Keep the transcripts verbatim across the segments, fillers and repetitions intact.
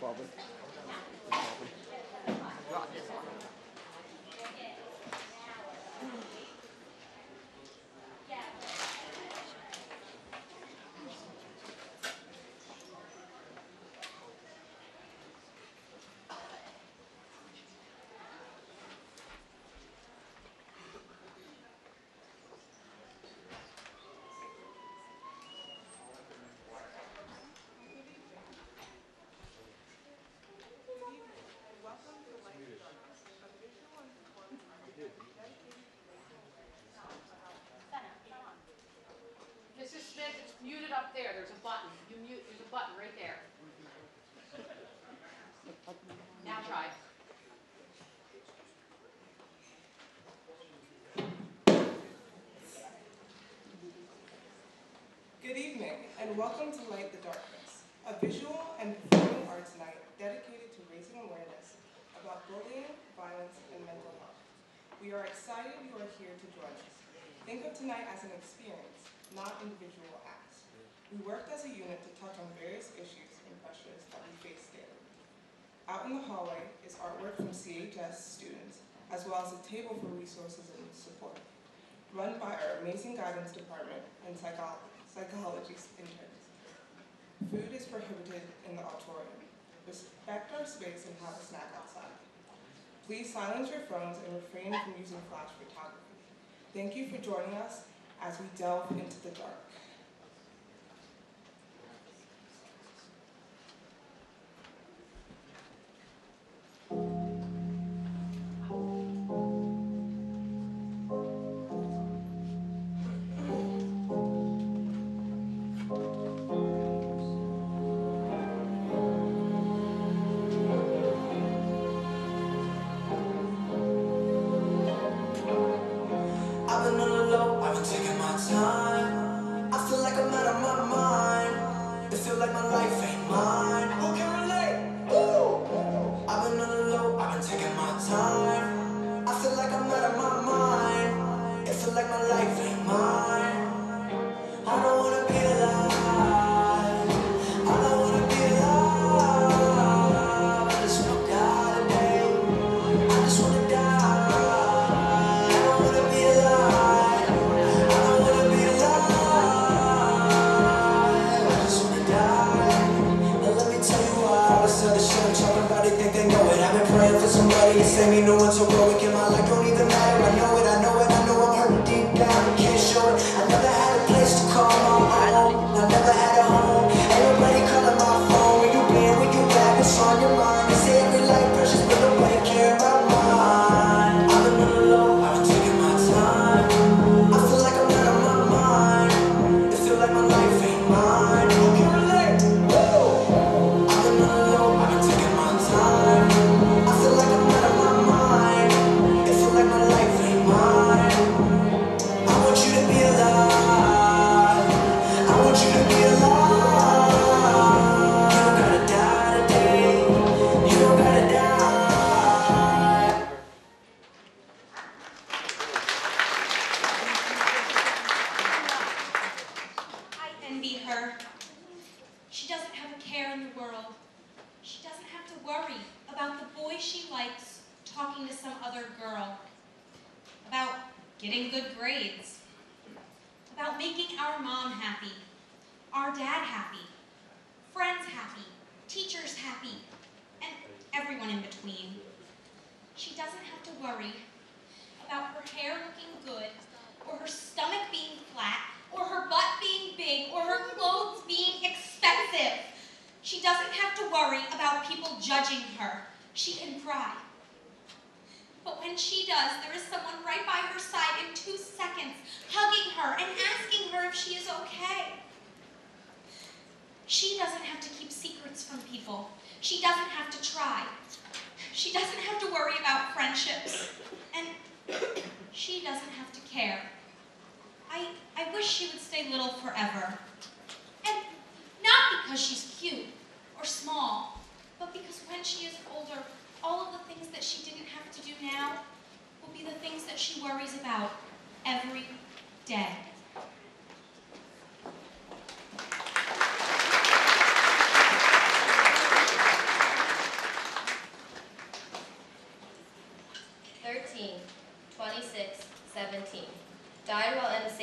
Robert. Missus Smith, it's muted up there. There's a button. You mute. There's a button right there. Now try. Good evening, and welcome to Light the Darkness, a visual and performing arts night dedicated to raising awareness about bullying, violence, and mental health. We are excited you are here to join us. Think of tonight as an experience, not individual acts. We worked as a unit to touch on various issues and pressures that we face daily. Out in the hallway is artwork from C H S students, as well as a table for resources and support, run by our amazing guidance department and psychology. Psychology interns. Food is prohibited in the auditorium. Respect our space and have a snack outside. Please silence your phones and refrain from using flash photography. Thank you for joining us as we delve into the dark.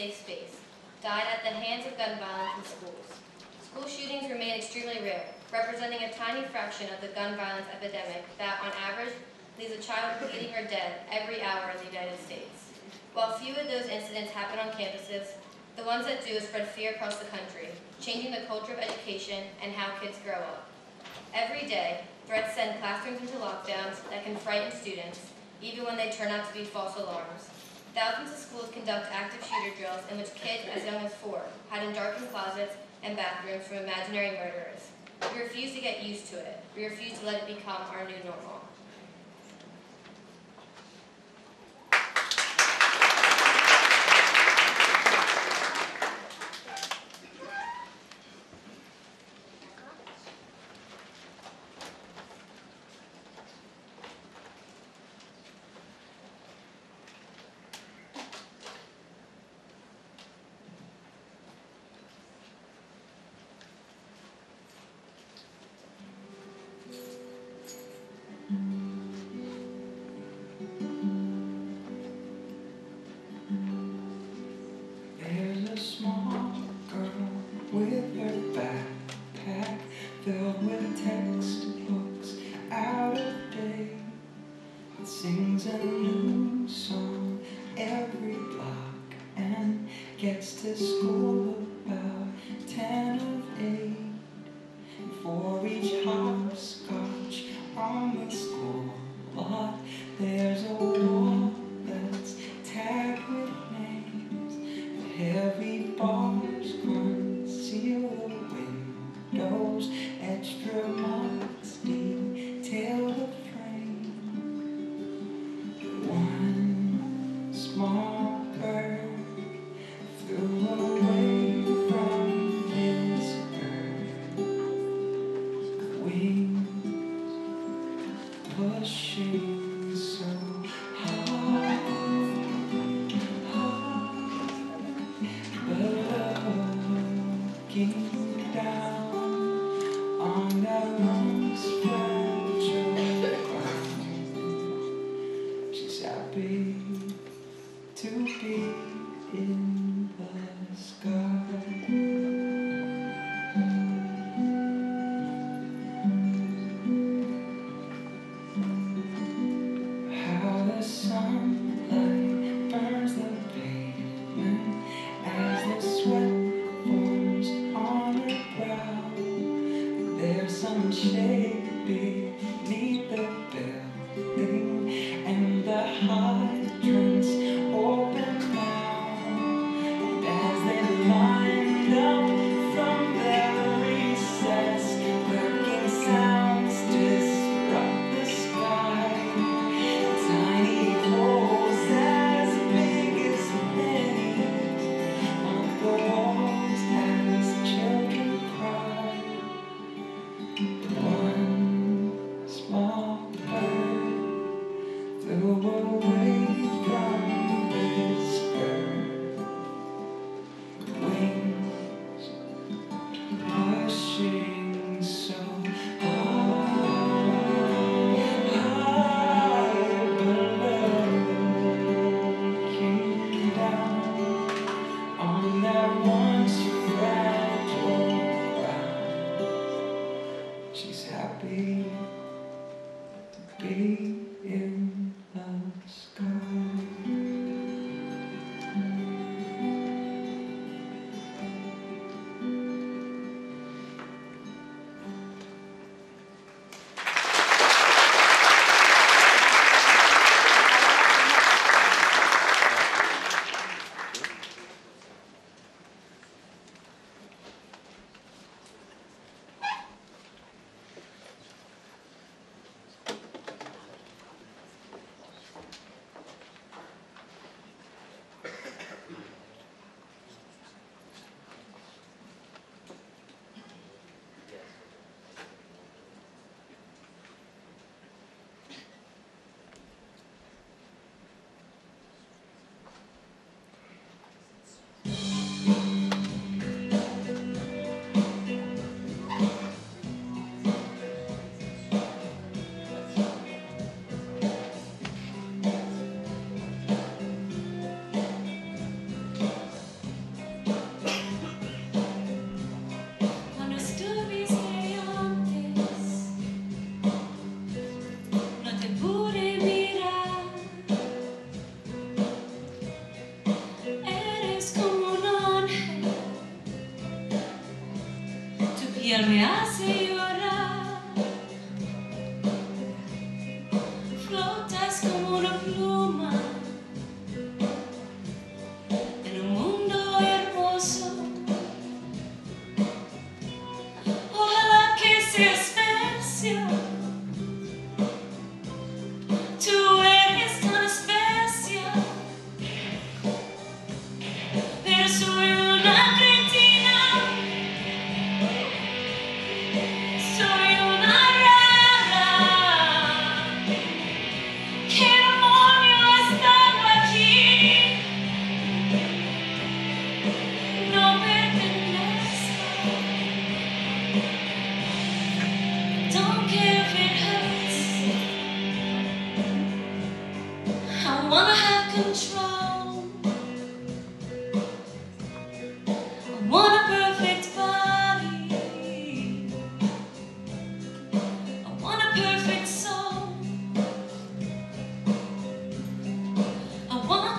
safe space, died at the hands of gun violence in schools. School shootings remain extremely rare, representing a tiny fraction of the gun violence epidemic that, on average, leaves a child bleeding or dead every hour in the United States. While few of those incidents happen on campuses, the ones that do spread fear across the country, changing the culture of education and how kids grow up. Every day, threats send classrooms into lockdowns that can frighten students, even when they turn out to be false alarms. Thousands of schools conduct active shooter drills in which kids as young as four hide in darkened closets and bathrooms from imaginary murderers. We refuse to get used to it. We refuse to let it become our new normal. There's a small girl with her backpack filled with textbooks out of date. It sings a new song every block and gets to school about ten of eight. And for each hopscotch on the school lot, there's a wall that's tagged with names. Heavy bars conceal the windows, extra marks detail the frame. One small bird flew away from his earth, wings pushing so hard. Looking down on that once fragile ground, she's happy to be in the sky. How the sunlight burns the pavement as the sweat forms on her brow. There's some shade beneath the building, and the hydrants open now. And as they lined up from their recess, clicking sounds disrupt the sky. Tiny holes as big as pennies on the walls as children cry. One small bird flew away from this earth, wings pushing so high, high below, looking down on that once fragile ground. She's happy to be in the sky.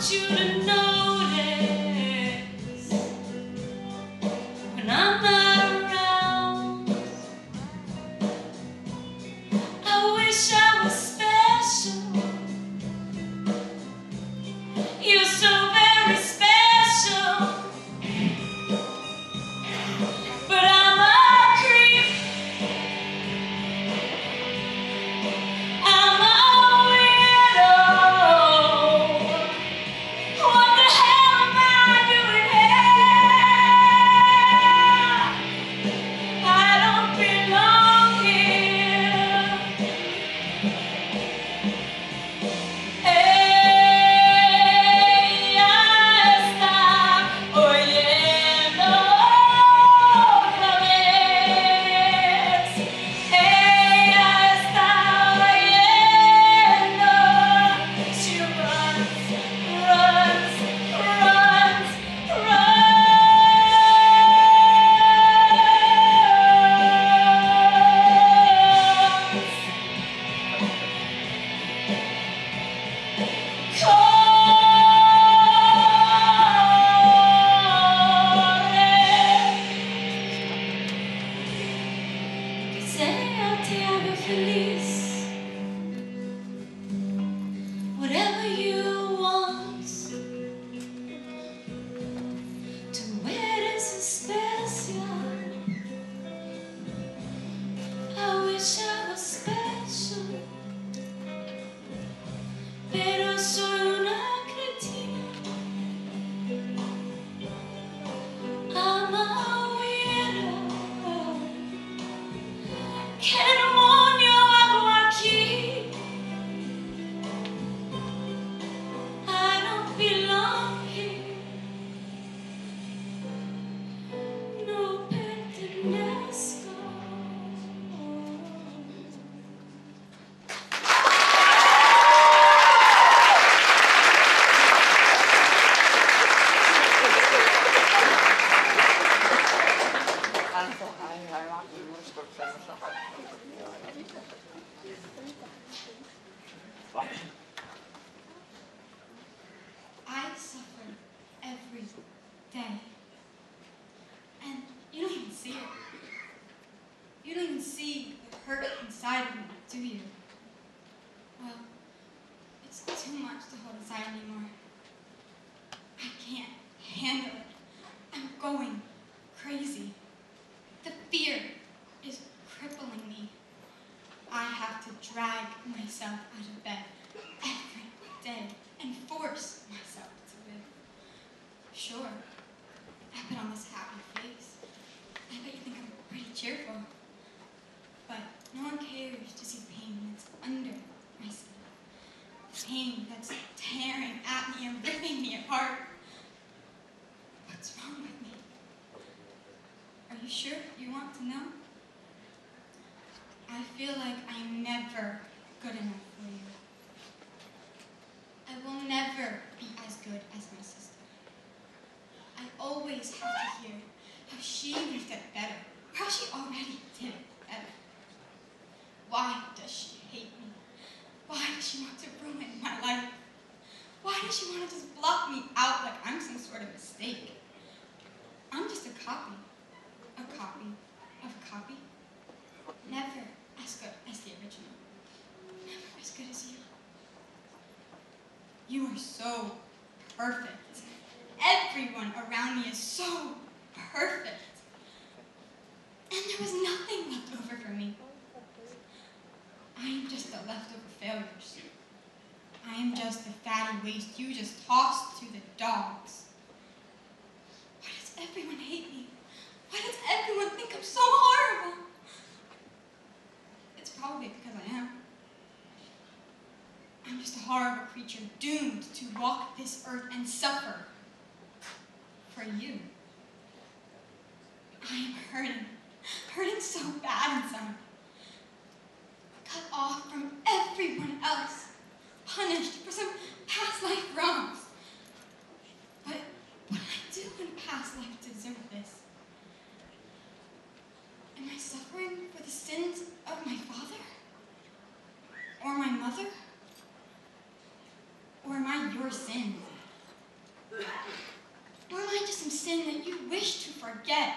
want you to notice when I'm not around. I wish I was special. You're so very special. But I'm a creep. I'm a weirdo. What the hell am I doing here? I don't belong here. Ella está oyendo otra vez. Ella está oyendo. She runs, runs, runs, corre. Que sea te haga feliz. Whatever you want. Tú eres especial. I wish I was special. Pero soy una cretina. I'm a weirdo. ¿Qué demonio hago aquí? I don't belong here. No pertenezco. I suffer every day. And you don't even see it. You don't even see the hurt inside of me, do you? Well, it's too much to hold inside anymore. I can't handle it. I'm going crazy. The fear is crippling me. I have to drag myself out of bed every day and force myself to live. Sure, I put on this happy face. I bet you think I'm pretty cheerful. But no one cares to see the pain that's under my skin. The pain that's tearing at me and ripping me apart. What's wrong with me? Are you sure you want to know? I feel like I'm never good enough for you. I will never be as good as my sister. I always have to hear how she would get better, how she already did it better. Why does she hate me? Why does she want to ruin my life? Why does she want to just block me out like I'm some sort of mistake? I'm just a copy. A copy of a copy. Never as good as the original. Never as good as you. You are so perfect. Everyone around me is so perfect. And there was nothing left over for me. I am just the leftover failures. I am just the fatty waste you just tossed to the dogs. Why does everyone hate me? Why does everyone think I'm so horrible? It's probably because I am. I'm just a horrible creature doomed to walk this earth and suffer for you. I am hurting, hurting so bad inside. Cut off from everyone else, punished for some past life wrongs. But what did I do in past life to deserve this? Am I suffering for the sins of my father? Or my mother? Or am I your sin? sin that you wish to forget?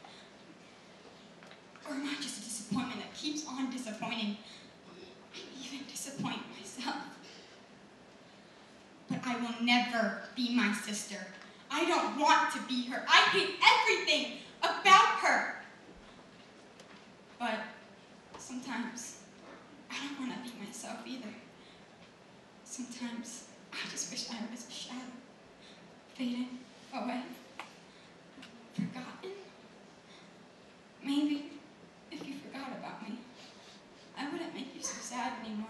Or am I just a disappointment that keeps on disappointing? I even disappoint myself. But I will never be my sister. I don't want to be her. I hate everything about her. But sometimes I don't want to be myself either. Sometimes I just wish I was a shadow, fading away, forgotten. Maybe if you forgot about me, I wouldn't make you so sad anymore.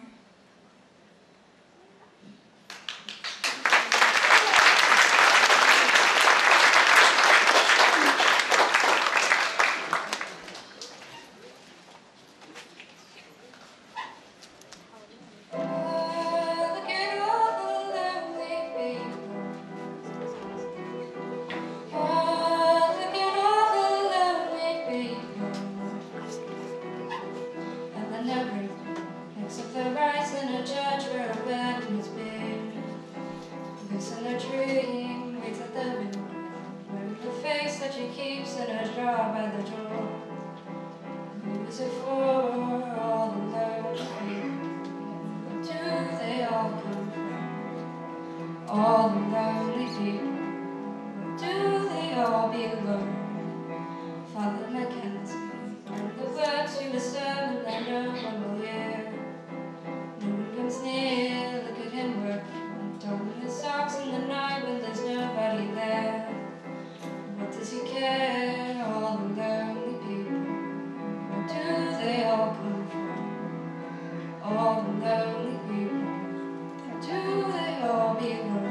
All the lonely people, do they all belong? Father Mackenzie, and the words you were serving that no one will hear. No one comes near, look at him work, throwing his socks in the night when there's nobody there. What does he care? All the lonely people, where do they all come from? All the lonely people, do they all belong?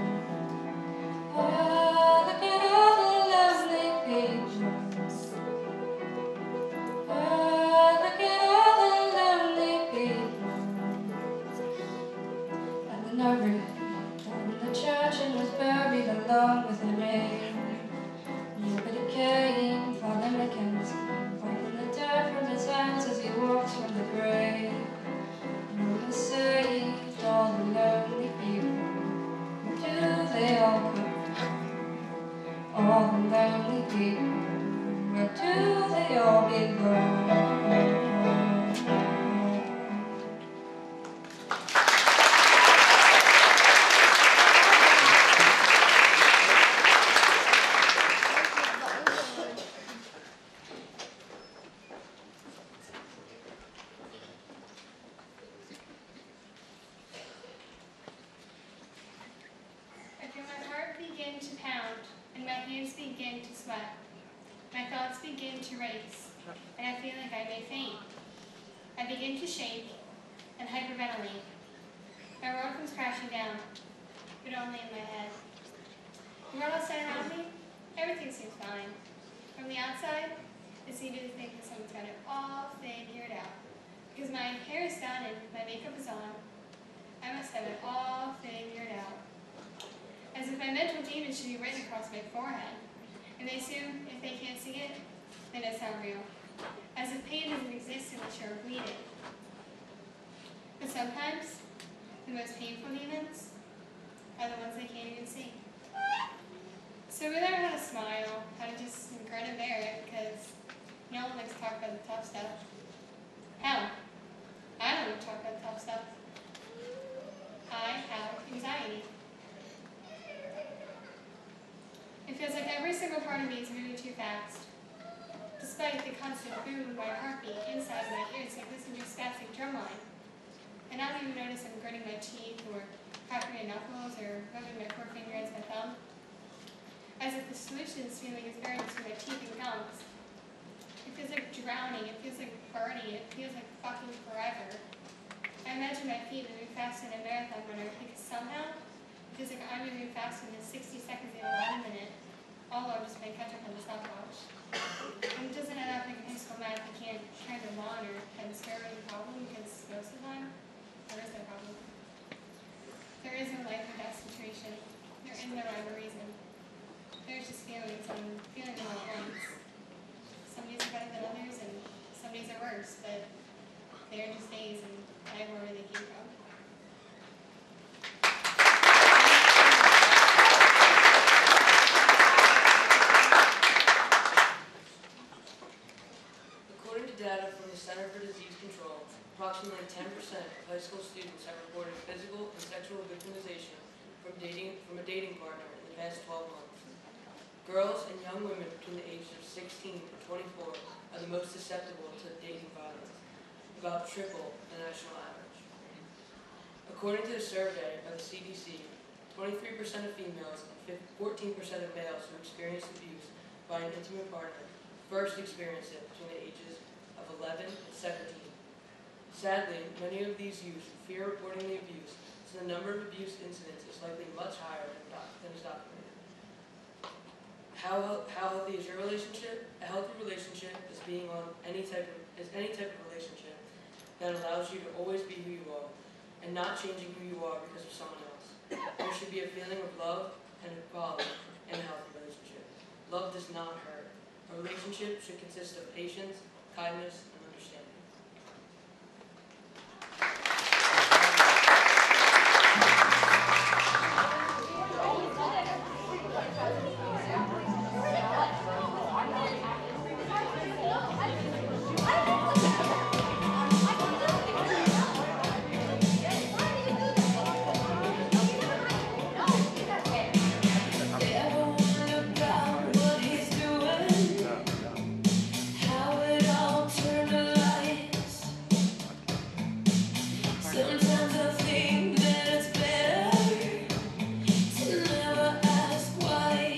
Oh, look at all the lovely people. Oh, look at all the lonely people. And the nobody died in the church and was buried along with the rain. Nobody came, Father Mackenzie, wiping the dirt from his hands as he walks from the grave. No one saved all the lonely people. Where do they all come? All the lonely people, where do they all belong? I feel my heart begin to pound, and my hands begin to sweat. My thoughts begin to race, and I feel like I may faint. I begin to shake and hyperventilate. My world comes crashing down, but only in my head. The world outside around me, everything seems fine. From the outside, it's easy to think that someone's got it all figured out. Because my hair is done and my makeup is on, I must have it all figured out. As if my mental demons should be written across my forehead. And they assume if they can't see it, then it's not real. As if pain doesn't exist unless you're bleeding. But sometimes, the most painful demons are the ones they can't even see. So we learn how to smile, how to just grin and bear it, because no one likes to talk about the tough stuff. Hell, I don't want to talk about the tough stuff. I have anxiety. It feels like every single part of me is moving too fast. Despite the constant boom of my heartbeat inside my ears, like listening to a spastic drumline. And I don't even notice I'm gritting my teeth or cracking my knuckles or rubbing my forefinger against my thumb. As if the solution is feeling is buried between my teeth and gums. It feels like drowning, it feels like burning, it feels like fucking forever. I imagine my feet moving faster than a marathon runner because somehow it feels like I'm moving faster than the sixty seconds they allow a minute, all while I'm just playing catch up on the stopwatch. And it doesn't end up like in high school math, you can't turn them on or try to square away the problem because most of the time, there is no problem. There is no life or death situation. There is no rhyme or reason. There's just feelings and feeling them all at once. Some days are better than others and some days are worse, but they are just days and I know where they came from. from dating from a dating partner in the past twelve months. Girls and young women between the ages of sixteen and twenty-four are the most susceptible to dating violence, about triple the national average. According to a survey by the C D C, twenty-three percent of females and fourteen percent of males who experience abuse by an intimate partner first experience it between the ages of eleven and seventeen. Sadly, many of these youths fear reporting the abuse, so the number of abuse incidents is likely much higher than, doc- than is documented. How, how healthy is your relationship? A healthy relationship is being on any type of is any type of relationship that allows you to always be who you are and not changing who you are because of someone else. There should be a feeling of love and equality in a healthy relationship. Love does not hurt. A relationship should consist of patience, kindness, and understanding. How it all turned lights. Sometimes I think that it's better to never ask why.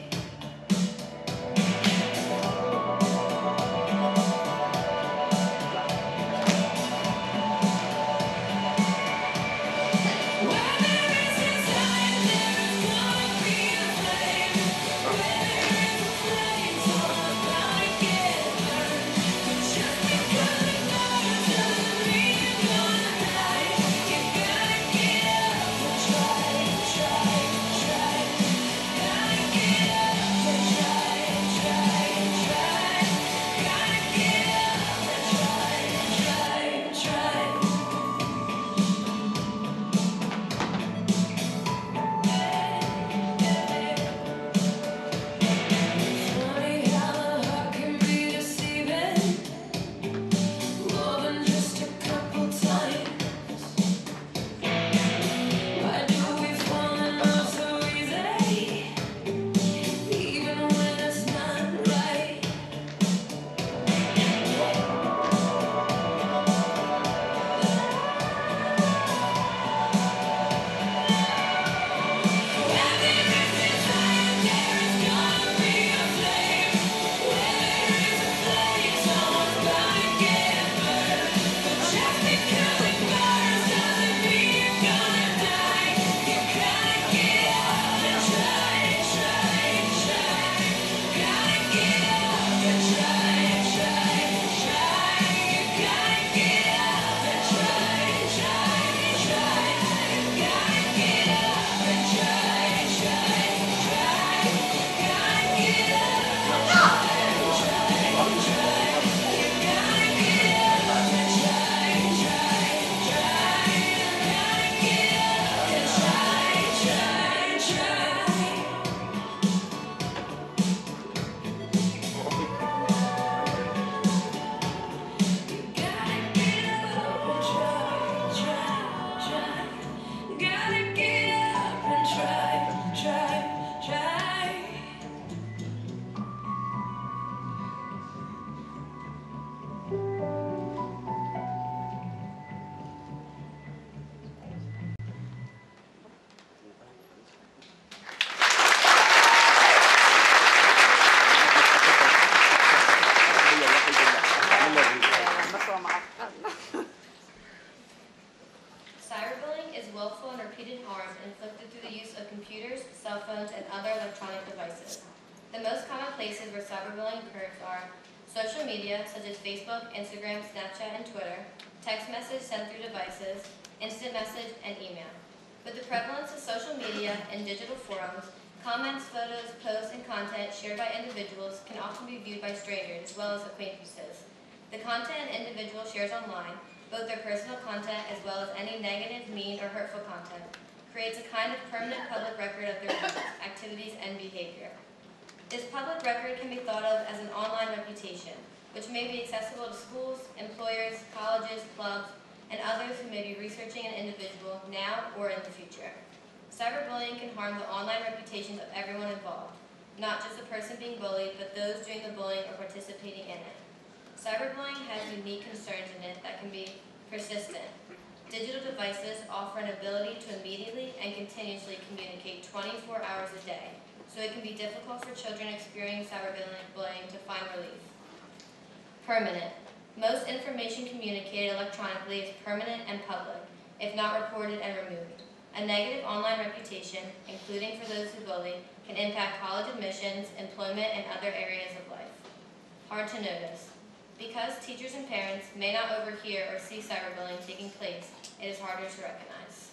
Where there is desire, there is gonna be a flame. Where there is a flame, someone's gonna get burned. But just because it burns doesn't mean you're gonna die. You gotta get up and try, try, try. Gotta get up and try, try, try. Gotta get up and try, try, try. Funny how the heart can be deceiving, more than just a couple times. Why do we fall in love so easy, even when it's not right? Where there is desire, there is gonna be a flame. Where there is a flame, someone's gonna get burned. But just because it burns doesn't mean you're gonna die. You gotta get up and try, try, try. Gotta get up and try, try, try. You gotta get up and try, try, try. Gotta get up and try, try, try. Gotta get up and try, try, try. You gotta get up and try, try, try. Gotta get up and try, try, try. Gotta get up and try, try, try. Gotta get up and try, try, try. Cyberbullying is willful and repeated harm inflicted through the use of computers, cell phones, and other electronic devices. The most common places where cyberbullying occurs are social media, such as Facebook, Instagram, Snapchat, and Twitter, text message sent through devices, instant message, and email. With the prevalence of social media and digital forums, comments, photos, posts, and content shared by individuals can often be viewed by strangers as well as acquaintances. The content an individual shares online, both their personal content as well as any negative, mean, or hurtful content, creates a kind of permanent public record of their views, activities, and behavior. This public record can be thought of as an online reputation, which may be accessible to schools, employers, colleges, clubs, and others who may be researching an individual now or in the future. Cyberbullying can harm the online reputations of everyone involved, not just the person being bullied, but those doing the bullying or participating in it. Cyberbullying has unique concerns in it that can be persistent. Digital devices offer an ability to immediately and continuously communicate twenty-four hours a day, so it can be difficult for children experiencing cyberbullying to find relief. Permanent. Most information communicated electronically is permanent and public, if not recorded and removed. A negative online reputation, including for those who bully, can impact college admissions, employment, and other areas of life. Hard to notice. Because teachers and parents may not overhear or see cyberbullying taking place, it is harder to recognize.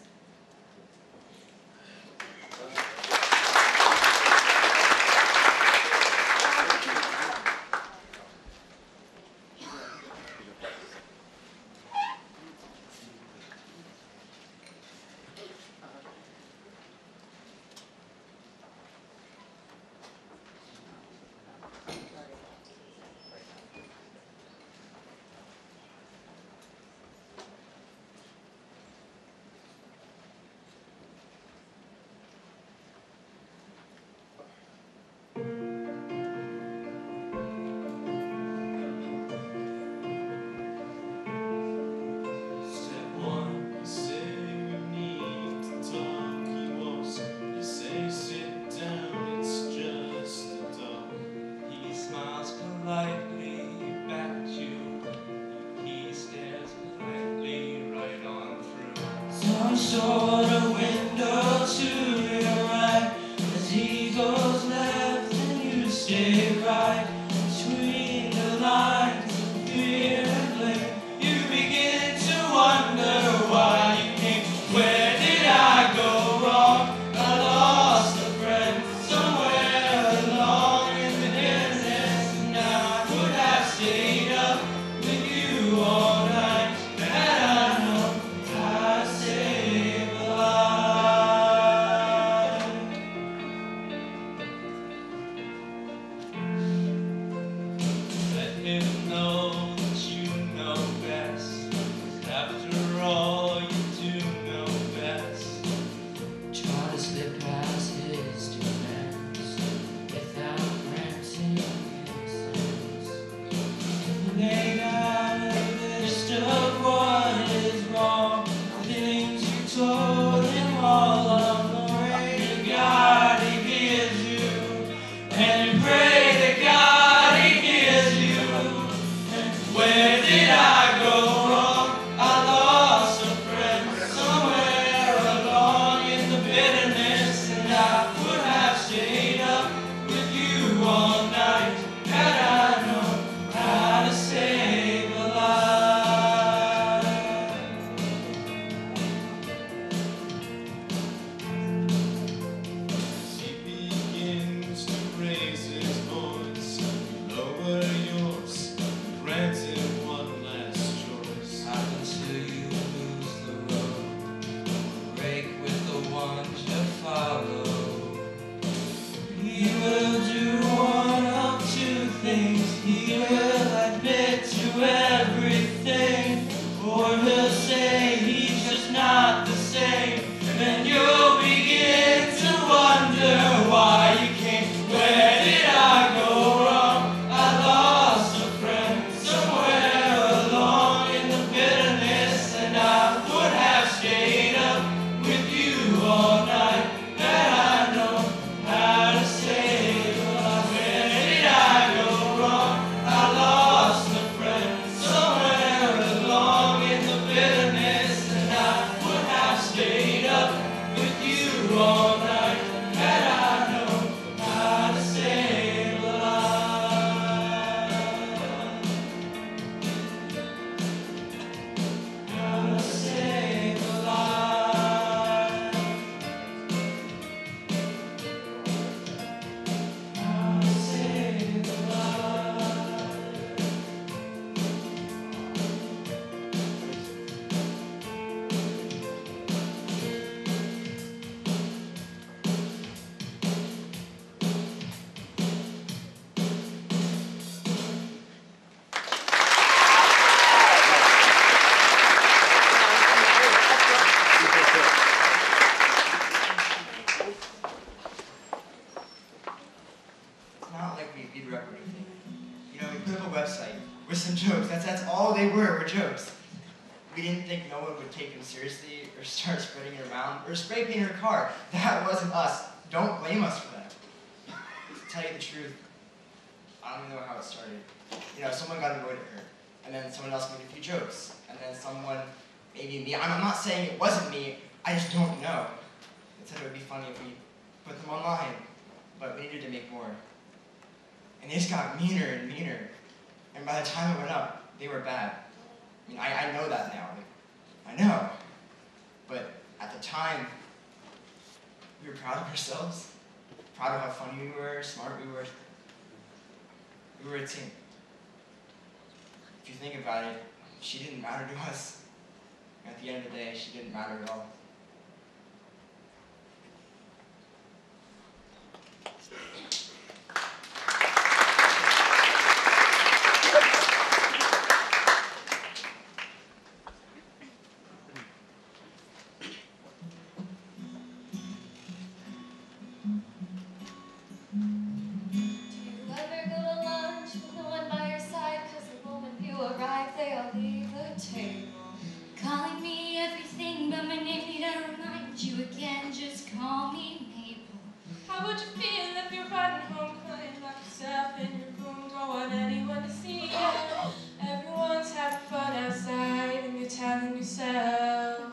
Some sort of window to your right. As he goes left and you stay right. Between the lines of fear and blame, you begin to wonder why you came. Where did I go wrong? I lost a friend somewhere along in the distance, and I would have stayed up with you all night. And I know I stayed, but someone would take them seriously or start spreading it around or spray paint her car. That wasn't us. Don't blame us for that. To tell you the truth, I don't even know how it started. You know, someone got annoyed at her, and then someone else made a few jokes, and then someone, maybe me, I'm, I'm not saying it wasn't me, I just don't know. They said it would be funny if we put them online, but we needed to make more. And they just got meaner and meaner, and by the time it went up, they were bad. I mean, I, I know that now, like, I know, but at the time, we were proud of ourselves, proud of how funny we were, smart we were. We were a team. If you think about it, she didn't matter to us. At the end of the day, she didn't matter at all. Calling me everything but my name, need I remind you again, just call me Mabel. How would you feel if you're riding home crying like yourself in your room, don't want anyone to see you? Everyone's having fun outside and you're telling yourself,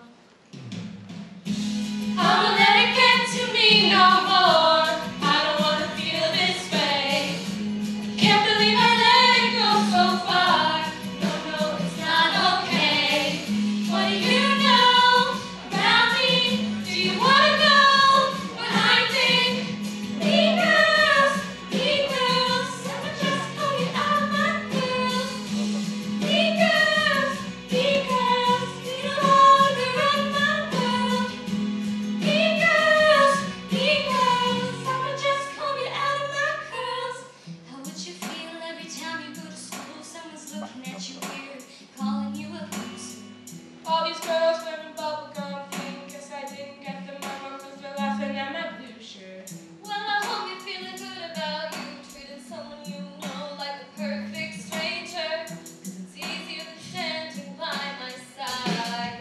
I won't let it get to me no more. I don't want to feel this way. Can't believe I let it go so far. No, no, it's not okay. What do you know about me? Do you want to know what I think? Mean girls, mean girls, someone just call me out of my girls. Mean girls, mean girls, you no longer run my world. Mean girls, mean girls, someone just call me out of my curls. How would you feel every time you go to school? Someone's looking at you weird, calling you a loser. All these girls wearing bubblegum thing, guess I didn't get the memo cause they're laughing at my blue shirt. Well, I hope you're feeling good about you, treating someone you know like a perfect stranger, 'cause it's easier than standing by my side.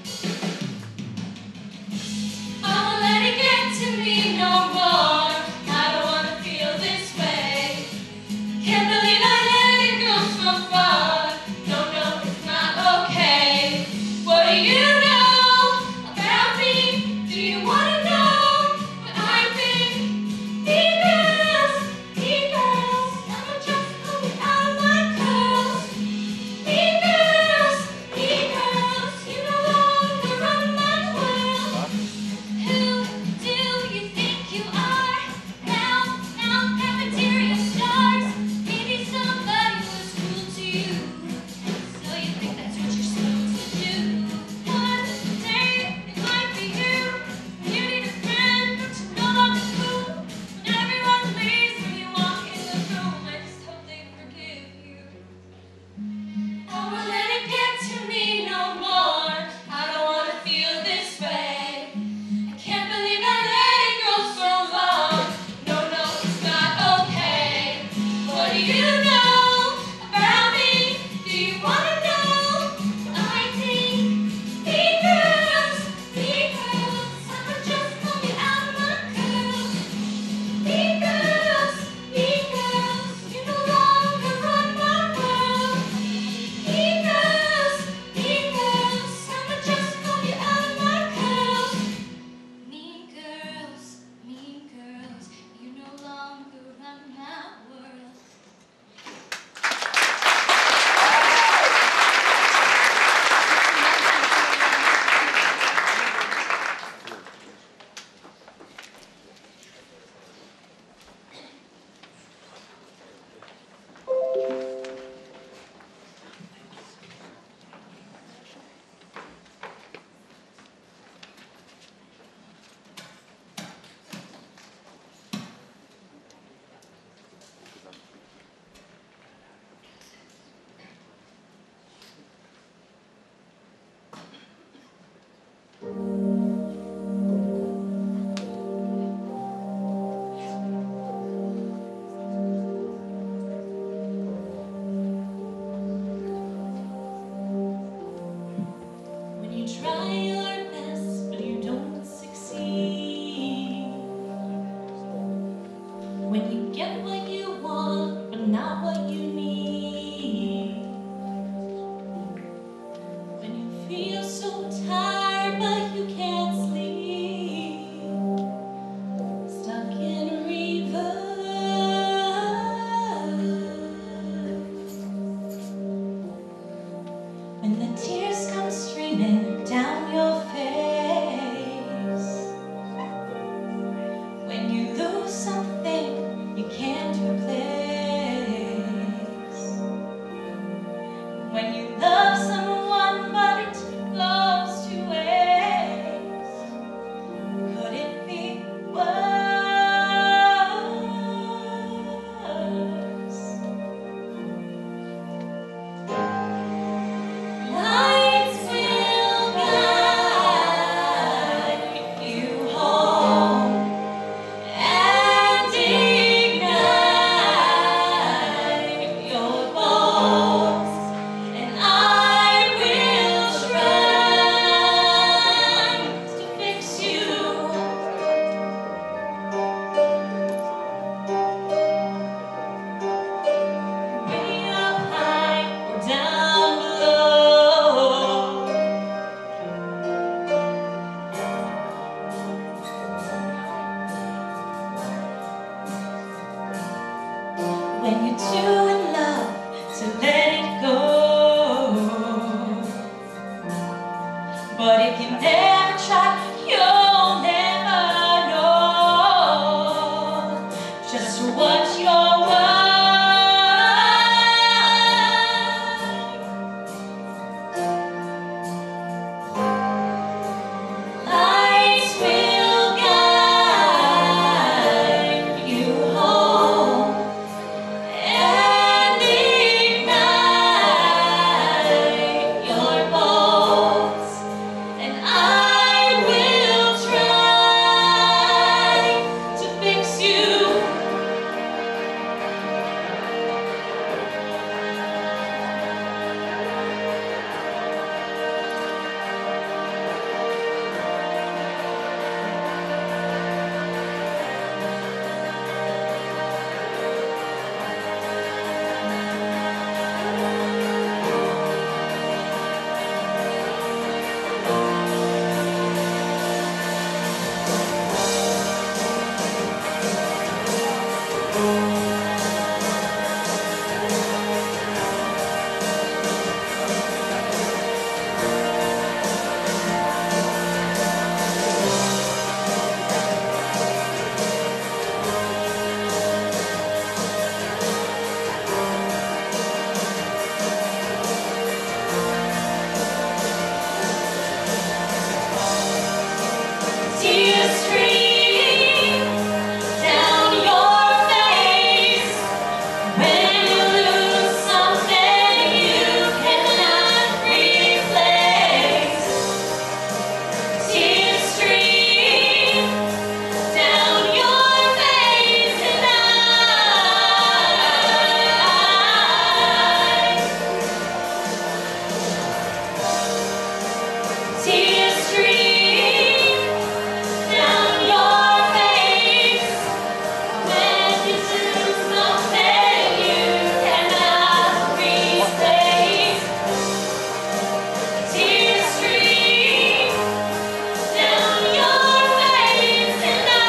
I won't let it get to me no more. I don't want to feel this way. Can't believe I let it go so far. No, no, it's not okay. What do you know about me? Do you want to know what I think? Mean girls, mean girls, someone just call me out of my curls. Mean girls, mean girls, you no longer run my world. Who do you think you are? Now, now, cafeteria stars. Maybe somebody was cruel to you, so you think that's what you're supposed to do. One day it might be you. You need a friend, but you know I'm the fool. When everyone leaves when you walk in the room, I just hope they forgive you. I won't let it get to me no more. I don't want to feel this way. I can't believe I let it go so long. No, no, it's not okay. What do you know about me? Do you want to know what I think? Mean girls, mean girls, someone just call me out of my curls. Mean girls, mean girls, you no longer run my world. Mean girls, mean girls, someone just call me out of my curls. Mean girls, mean girls, you no longer run my world. When you try your best, but you don't succeed. When you get what you want, but not what you need. When you feel so tired, but you can't sleep. Stuck in reverse. When the tears come streaming down your face. When you lose something you can't replace. When you love someone but it goes to waste. Could it be worse? Lights will guide you home and ignite your bones, and I will try to fix you. Way up high or down below. When you're too in love to let it go. But if you never try, you'll never know just what you're worth. Lights will guide you home and ignite your bones, and I will try to fix you. Tears stream down your face when you lose something you cannot replace. Tears stream down your face, and I. Tears stream down your face when you lose something you cannot replace. Tears stream down your face, and I.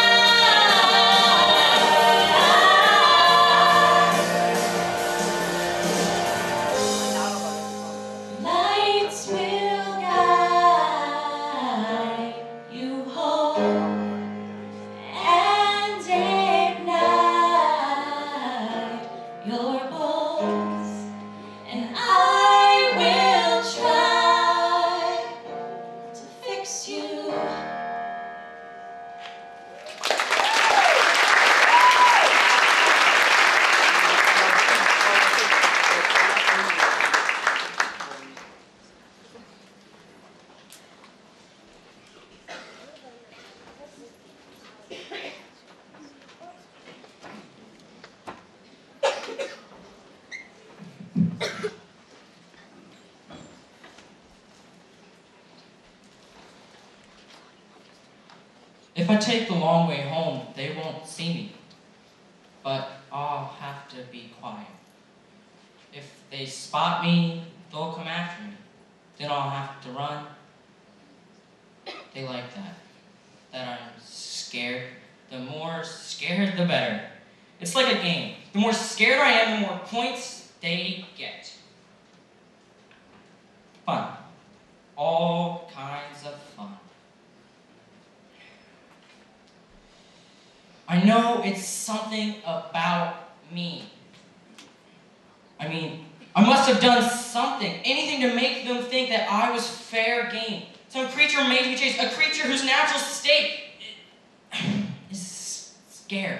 Lights will guide you home and ignite your bones, and I will try to fix you. If I take the long way home, they won't see me. But I'll have to be quiet. If they spot me, they'll come after me. Then I'll have to run. They like that. That I'm scared. The more scared, the better. It's like a game. The more scared I am, the more points they get. Fun. All kinds of fun. I know it's something about me. I mean, I must have done something, anything to make them think that I was fair game. Some creature made me chase, a creature whose natural state is scared.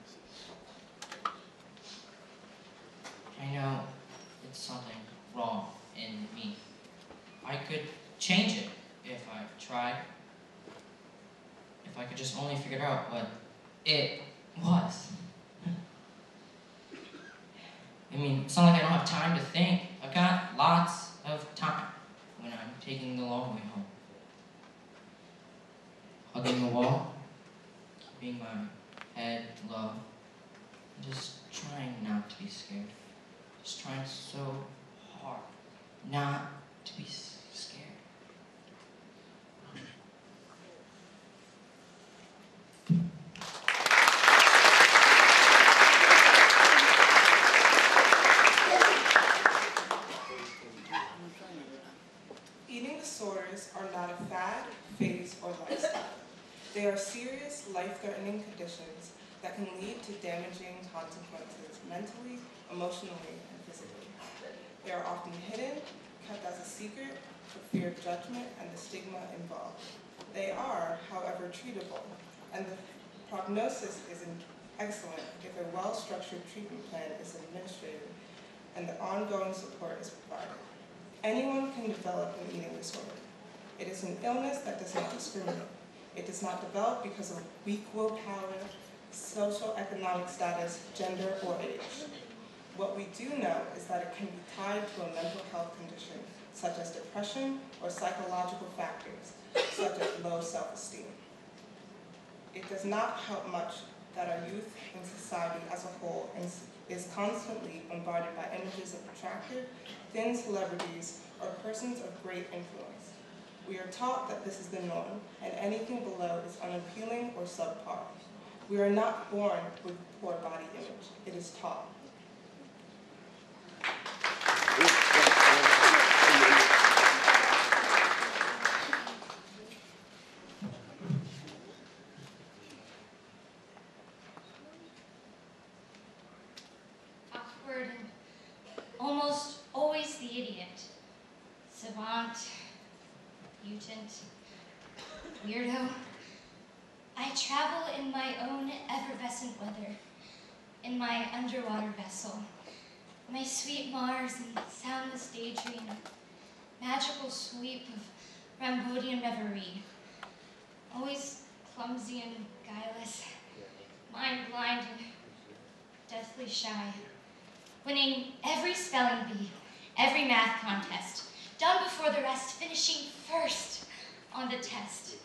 I know it's something wrong in me. I could change it if I tried. If I could just only figure out what it was. I mean, it's not like I don't have time to think. I've got lots of time when I'm taking the long way home. Hugging the wall, keeping my head low, and just trying not to be scared. Just trying so hard not to be scared. Eating disorders are not a fad, phase, or lifestyle. They are serious, life-threatening conditions that can lead to damaging consequences mentally, emotionally, and physically. They are often hidden, kept as a secret, for fear of judgment and the stigma involved. They are, however, treatable, and the prognosis is excellent if a well-structured treatment plan is administered and the ongoing support is provided. Anyone can develop an eating disorder. It is an illness that does not discriminate. It does not develop because of weak willpower, social economic status, gender, or age. What we do know is that it can be tied to a mental health condition, such as depression or psychological factors, such as low self-esteem. It does not help much that our youth and society as a whole is constantly bombarded by images of attractive, thin celebrities or persons of great influence. We are taught that this is the norm, and anything below is unappealing or subpar. We are not born with poor body image. It is taught. Awkward and almost always the idiot. Savant, mutant, weirdo. I travel in my own effervescent weather, in my underwater vessel, my sweet Mars and soundless daydream, magical sweep of Rambodian reverie, always clumsy and guileless, mind-blind and deathly shy, winning every spelling bee, every math contest, done before the rest, finishing first on the test,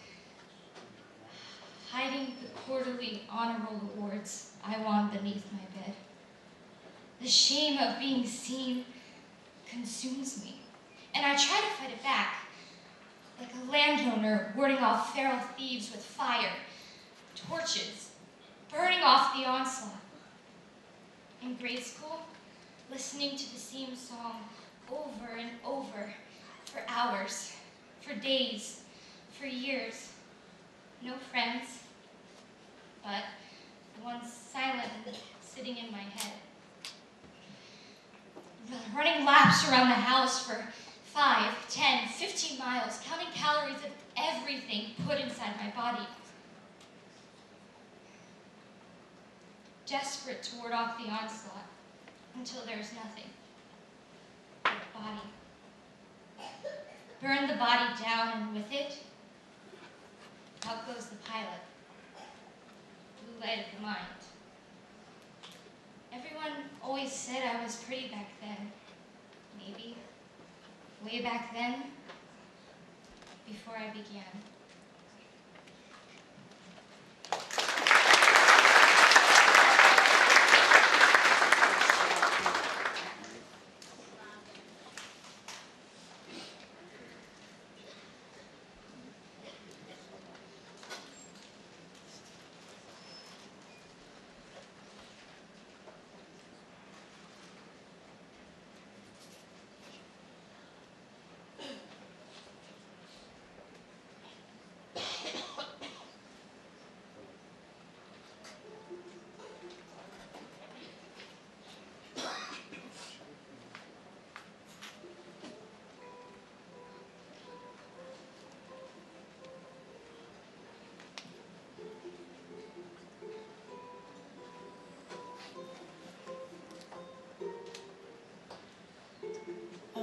hiding the quarterly honor roll awards I won beneath my bed. The shame of being seen consumes me, and I try to fight it back, like a landowner warding off feral thieves with fire, torches, burning off the onslaught. In grade school, listening to the same song over and over for hours, for days, for years. No friends, but the ones silent and sitting in my head. Running laps around the house for five, ten, fifteen miles, counting calories of everything put inside my body. Desperate to ward off the onslaught until there's nothing but a body. Burn the body down, and with it, out goes the pilot. Blue light of the mind. Everyone always said I was pretty back then. Maybe. Way back then, before I began.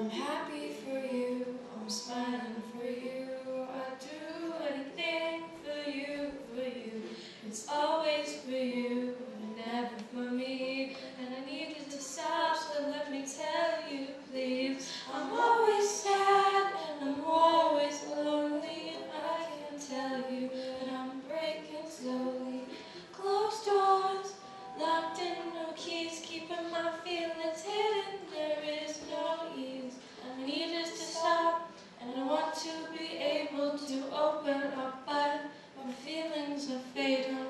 I'm happy for you, I'm smiling for you. I'd do anything for you, for you. It's always for you, and never for me. And I need you to stop, so let me tell you, please. I'm always sad, and I'm always lonely. And I can tell you that I'm breaking slowly. Closed doors, locked in, no keys, keeping my feelings hidden. There is no ease. I need us to stop, and I want to be able to open up, but my feelings are fatal.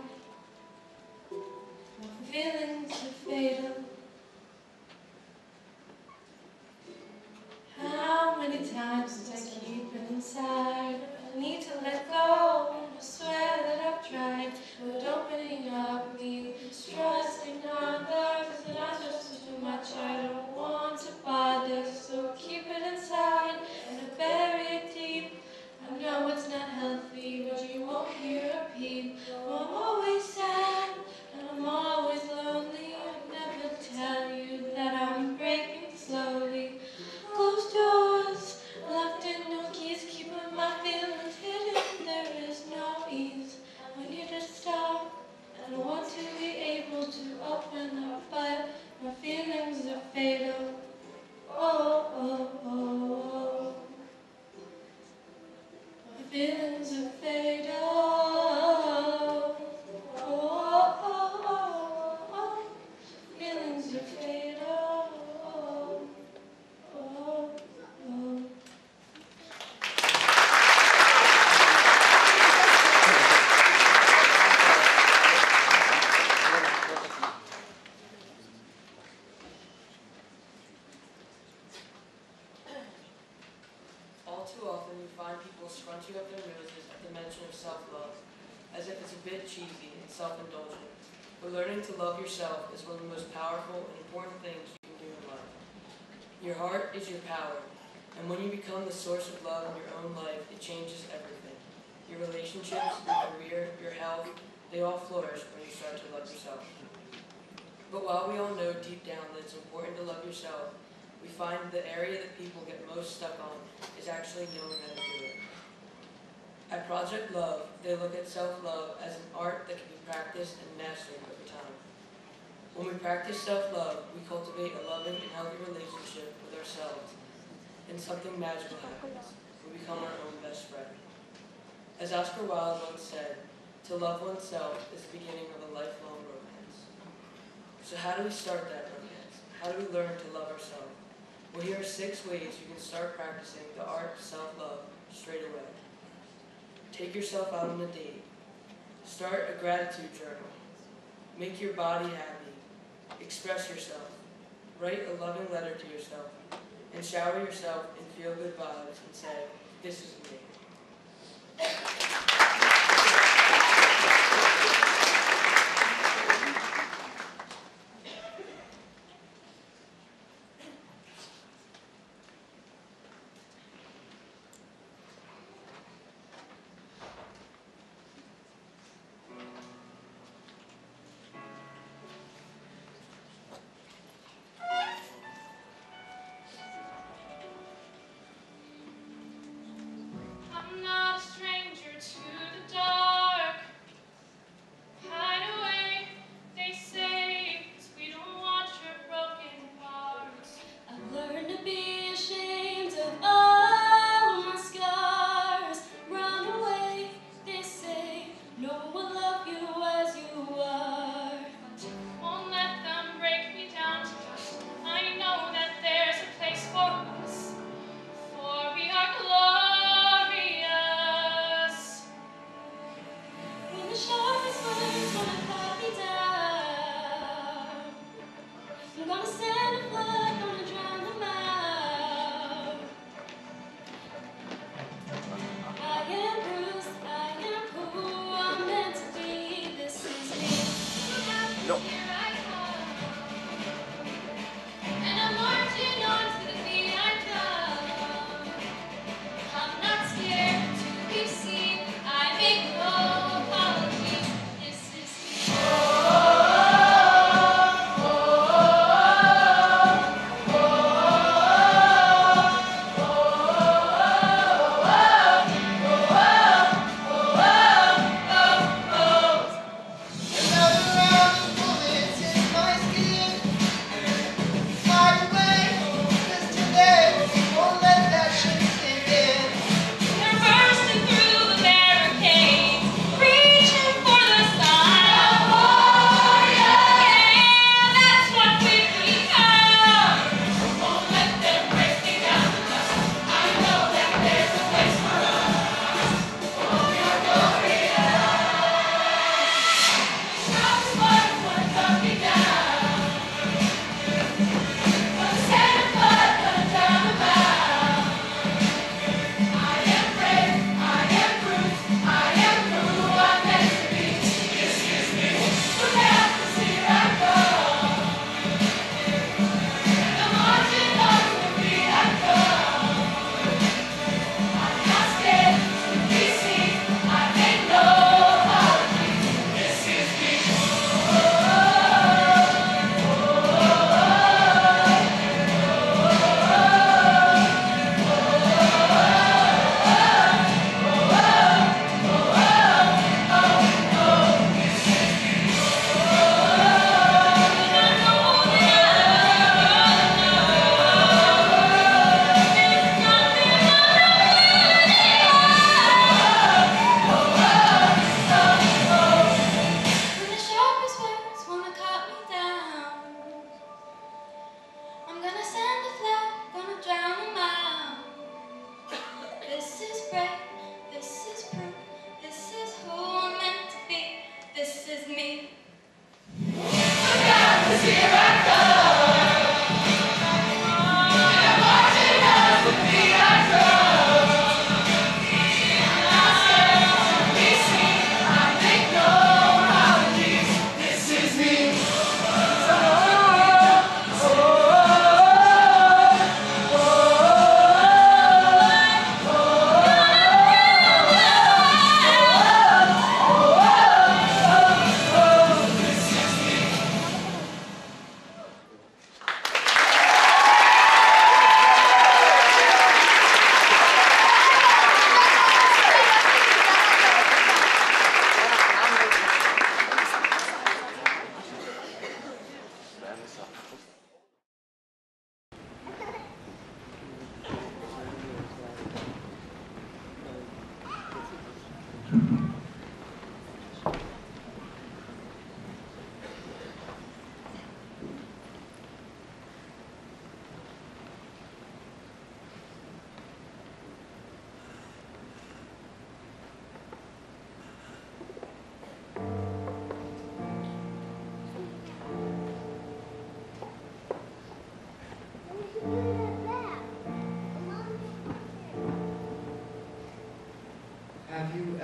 My feelings are fatal. How many times did I keep it inside? I need to let go, and I swear that I've tried. But opening up means trusting others, and I trust too much. I don't want to bother, so keep it inside and I bury it deep. I know it's not healthy, but you won't hear a peep. Oh, I'm always sad, and I'm always lonely. I never tell you that I'm breaking slowly. Closed doors, locked in, no keys, keeping my feelings hidden. There is no ease. I need to stop, and I want to be able to open up, but my feelings are fatal. Oh, oh, oh, oh. My feelings are fatal. Oh, oh, oh, oh. Feelings are fatal. Oh, oh, oh. All too often, you find people scrunching up their noses at the mention of self-love, as if it's a bit cheesy and self-indulgent. But learning to love yourself is one of the most powerful and important things you can do in life. Your heart is your power, and when you become the source of love in your own life, it changes everything. Your relationships, your career, your health, they all flourish when you start to love yourself. But while we all know deep down that it's important to love yourself, we find the area that people get most stuck on is actually knowing how to do it. At Project Love, they look at self-love as an art that can be practiced and mastered over time. When we practice self-love, we cultivate a loving and healthy relationship with ourselves, and something magical happens. We become our own best friend. As Oscar Wilde once said, to love oneself is the beginning of a lifelong romance. So how do we start that romance? How do we learn to love ourselves? Well, here are six ways you can start practicing the art of self-love straight away. Take yourself out on a date. Start a gratitude journal. Make your body happy. Express yourself. Write a loving letter to yourself. And shower yourself in feel-good vibes and say, this is me.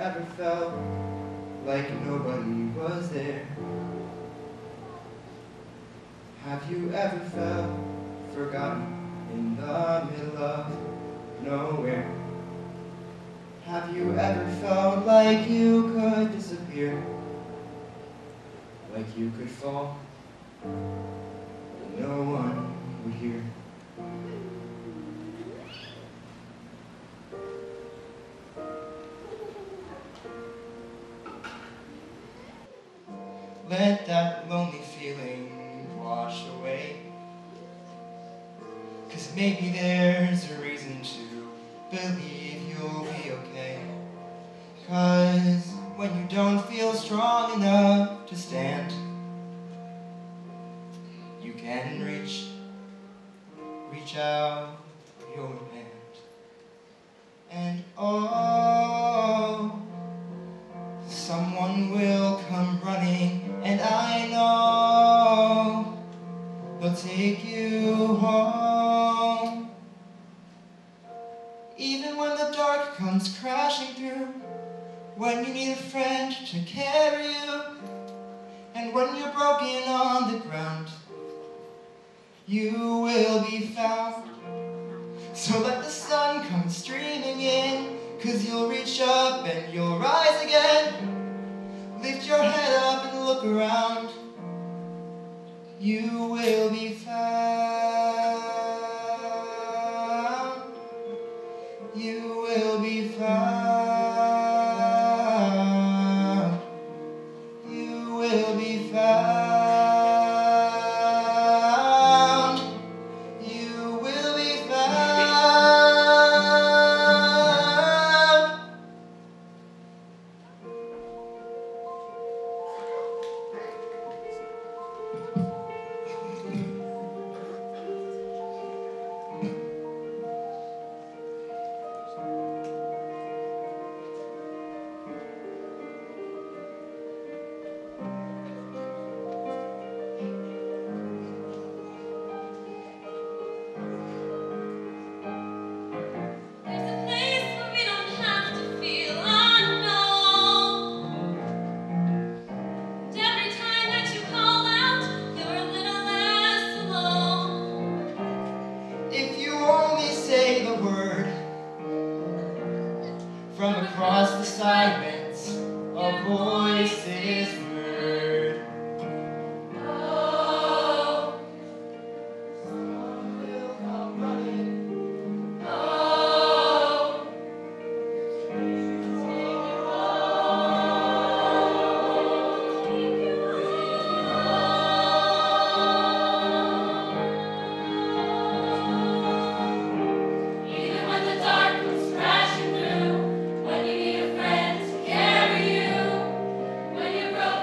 ever felt like nobody was there? Have you ever felt forgotten in the middle of nowhere? Have you ever felt like you could disappear? Like you could fall, but no one would hear? Let that lonely feeling wash away, 'cause maybe there's a reason to believe you'll be okay. 'Cause when you don't feel strong enough to stand, you can reach, reach out your hand. And oh, someone will come running, and I know they'll take you home. Even when the dark comes crashing through, when you need a friend to carry you, and when you're broken on the ground, you will be found. So let the sun come streaming in, 'cause you'll reach up and you'll rise again. Lift your head up and look around. You will be found. You will be found. You will be found. You will be found. There's a place where we don't have to feel unknown. And every time that you call out, you're a little less alone. If you only say the word, from across the silence, a voice is heard. Oh, Someone will come running. oh, even when the dark comes crashing through, when you need a friend to carry you, when you're broken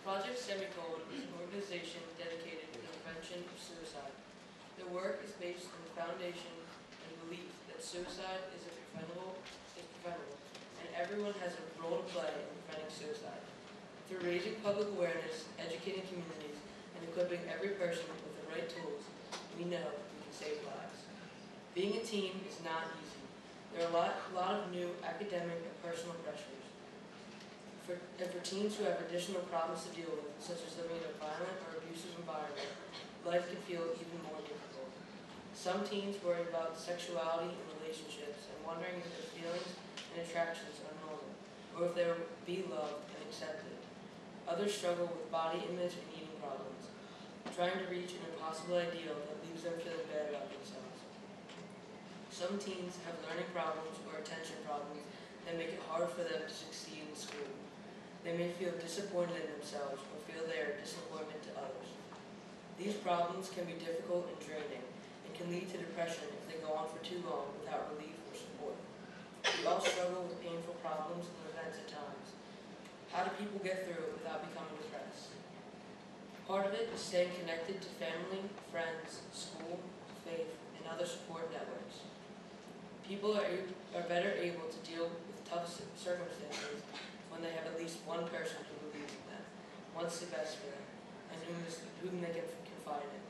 Project Semicolon is an organization dedicated to the prevention of suicide. Their work is based on the foundation and belief that suicide is a preventable, is preventable, and everyone has a role to play in preventing suicide. Through raising public awareness, educating communities, and equipping every person with the right tools, we know we can save lives. Being a teen is not easy. There are a lot, a lot of new academic and personal pressures. For, and for teens who have additional problems to deal with, such as living in a violent or abusive environment, life can feel even more difficult. Some teens worry about sexuality and relationships and wondering if their feelings and attractions are normal, or if they will be loved and accepted. Others struggle with body image and eating problems, trying to reach an impossible ideal that leaves them feeling bad about themselves. Some teens have learning problems or attention problems that make it hard for them to succeed in school. They may feel disappointed in themselves or feel they are a disappointment to others. These problems can be difficult and draining and can lead to depression if they go on for too long without relief or support. We all struggle with painful problems and events at times. How do people get through it without becoming depressed? Part of it is staying connected to family, friends, school, faith, and other support networks. People are, are better able to deal with tough circumstances when they have at least one person who believes in them, wants the best for them, and whom, is, whom they can confide in.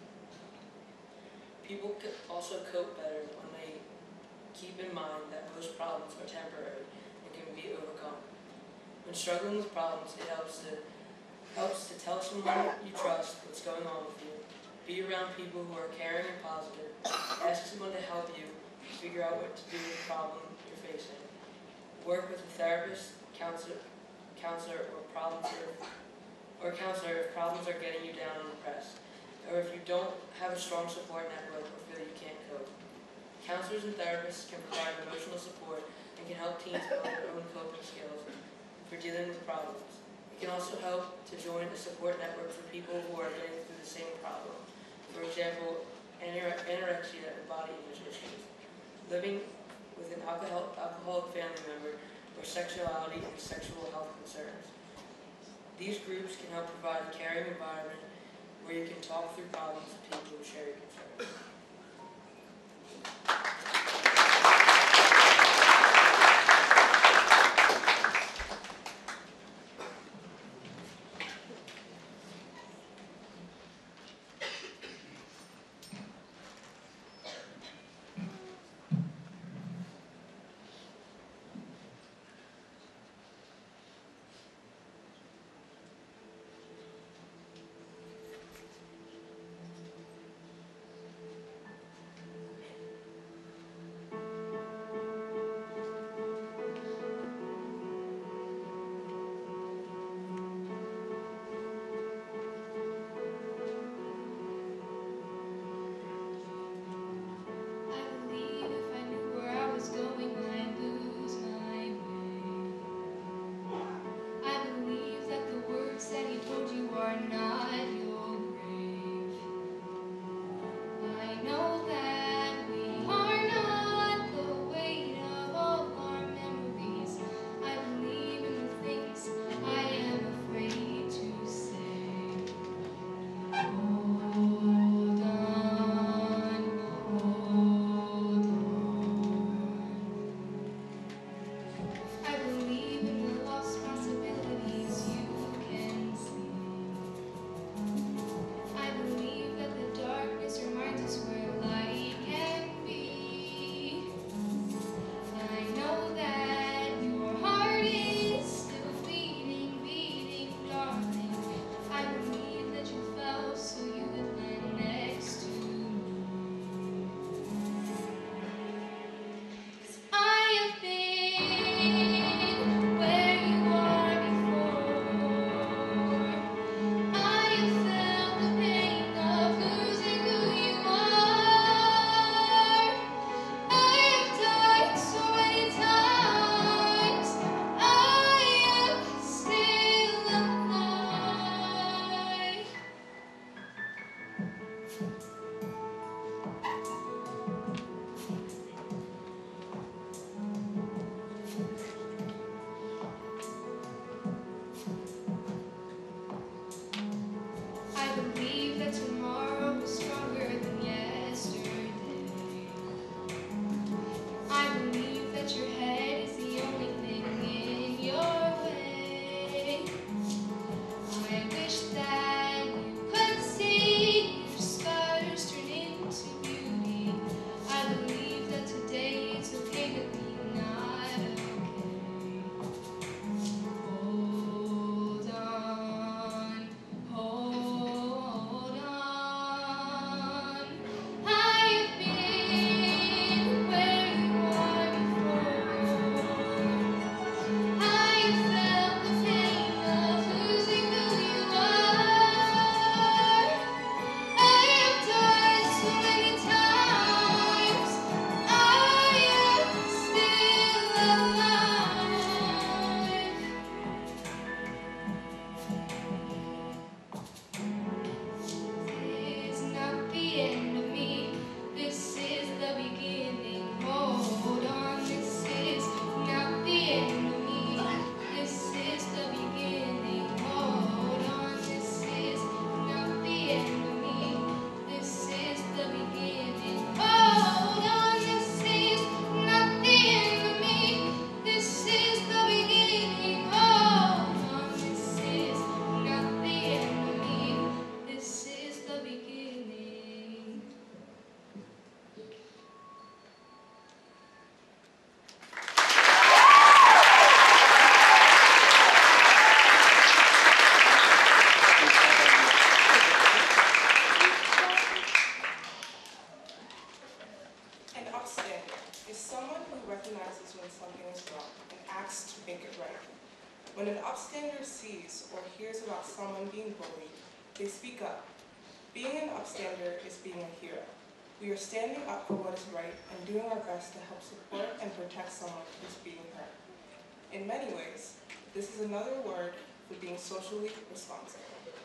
People could also cope better when they keep in mind that most problems are temporary and can be overcome. When struggling with problems, it helps to helps to tell someone you trust what's going on with you, be around people who are caring and positive, ask someone to help you figure out what to do with the problem you're facing, work with a therapist, counselor, counselor or problem or counselor if problems are getting you down and depressed, or if you don't have a strong support network or feel you can't cope. Counselors and therapists can provide emotional support and can help teens build their own coping skills for dealing with problems. It can also help to join a support network for people who are getting through the same problem. For example, anore- anorexia and body image issues, living with an alcohol- alcoholic family member, or sexuality and sexual health concerns. These groups can help provide a caring environment where you can talk through problems with people who share your concerns. police or hears about someone being bullied, they speak up. Being an upstander is being a hero. We are standing up for what is right and doing our best to help support and protect someone who's being hurt. In many ways, this is another word for being socially responsible.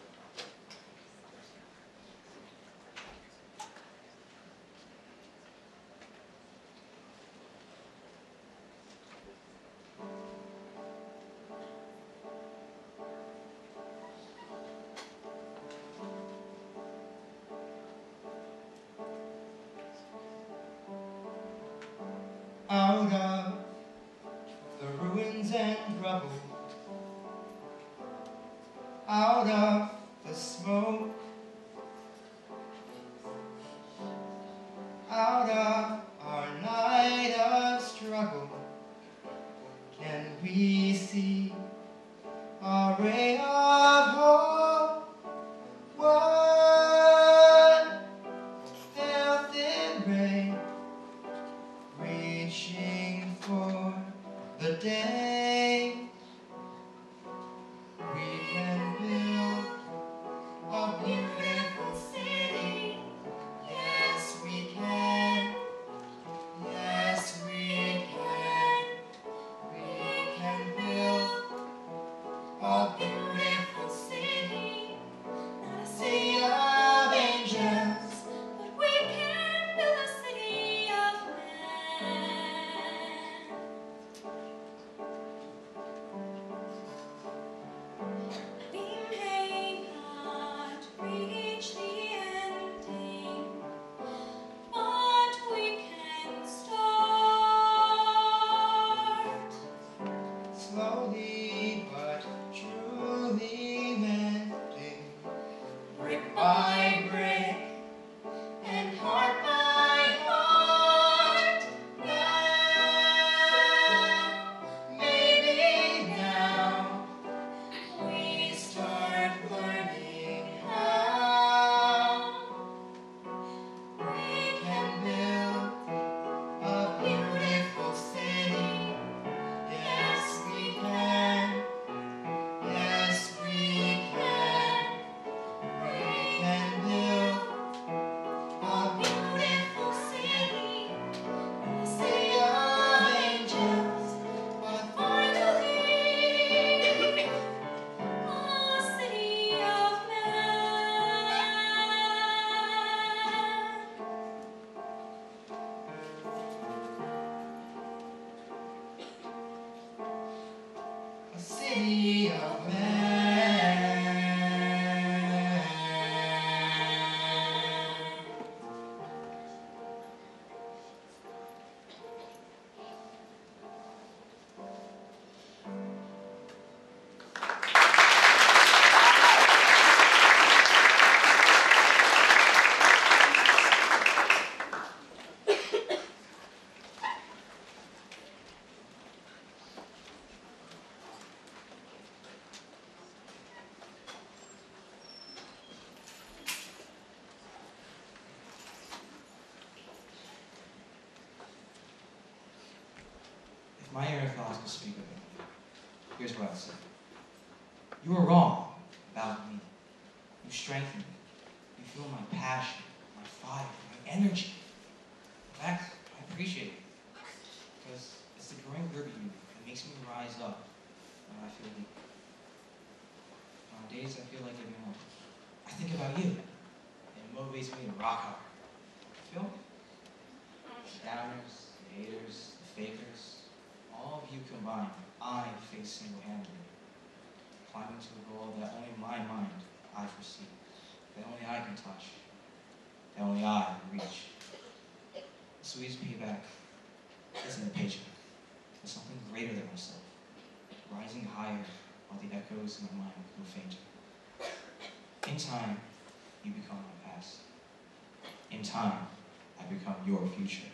Out of the ruins and rubble, out of the smoke, out of our night of struggle, can we see a ray of hope? One thin ray, reaching for the day we can build a beautiful city. Yes, we can. Yes, we can. We can build a beautiful city. Not a city of angels, but we can build a city of men. We may not reach the ending, but we can start. Slowly but truly mending, brick by brick, and heart by heart. Now, maybe now, we start learning how we can build a beautiful city. Yes, we can. Yes, we can. We can build a beautiful city. A city of angels, but finally a city of men. A city of men. If my inner thoughts could speak of it, here's what I'd say. You were wrong about me. You strengthen me. You fuel my passion, my fire, my energy. In fact, I appreciate it. Because it's the growing good of you that makes me rise up when I feel weak. On days I feel like giving up, I think about you. And it motivates me to rock hard. Feel me? The downers, the haters, the fakers, all of you combined, I face single-handedly. Climbing to a goal that only my mind I foresee, that only I can touch, that only I can reach. The sweetest payback isn't a paycheck. It's something greater than myself, rising higher while the echoes in my mind grow fainter. In time, you become my past. In time, I become your future.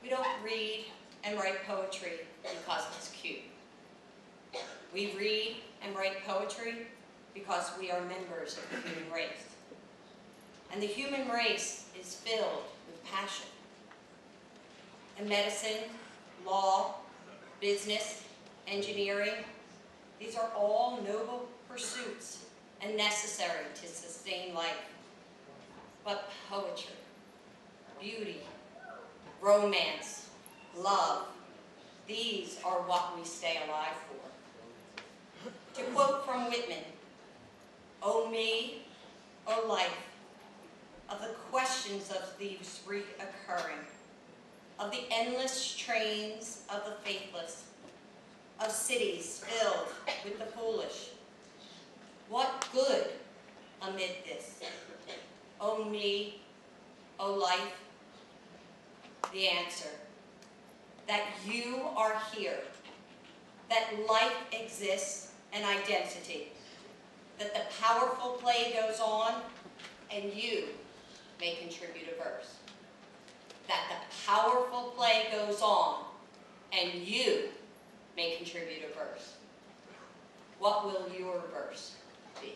don't read and write poetry because it's cute. We read and write poetry because we are members of the human race. And the human race is filled with passion. And medicine, law, business, engineering, these are all noble pursuits and necessary to sustain life. But poetry, beauty, romance, love, these are what we stay alive for. To quote from Whitman, "O me, O life, of the questions of these reoccurring, of the endless trains of the faithless, of cities filled with the foolish. What good amid this? O me, O life." The answer, that you are here, that life exists, an identity, that the powerful play goes on, and you may contribute a verse. That the powerful play goes on, and you may contribute a verse. What will your verse be?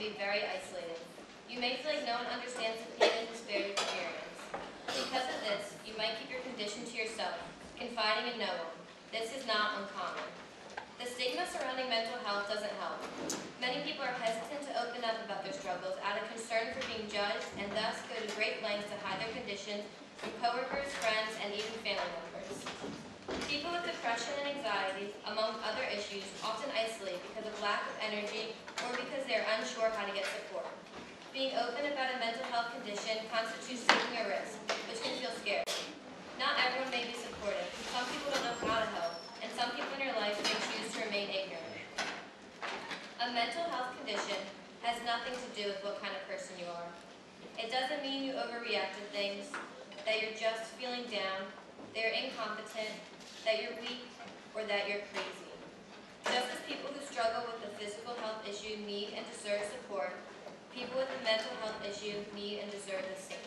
be very isolating. You may feel like no one understands the pain and despair you experience. Because of this, you might keep your condition to yourself, confiding in no one. This is not uncommon. The stigma surrounding mental health doesn't help. Many people are hesitant to open up about their struggles out of concern for being judged and thus go to great lengths to hide their conditions from coworkers, friends, and even family members. People with depression and anxiety, among other issues, often isolate because of lack of energy or because they are unsure how to get support. Being open about a mental health condition constitutes taking a risk, which can feel scary. Not everyone may be supportive. Some people don't know how to help, and some people in your life may choose to remain ignorant. A mental health condition has nothing to do with what kind of person you are. It doesn't mean you overreact to things, that you're just feeling down, that you're incompetent, that you're weak, or that you're crazy. Just as people who struggle with a physical health issue need and deserve support, people with a mental health issue need and deserve the same.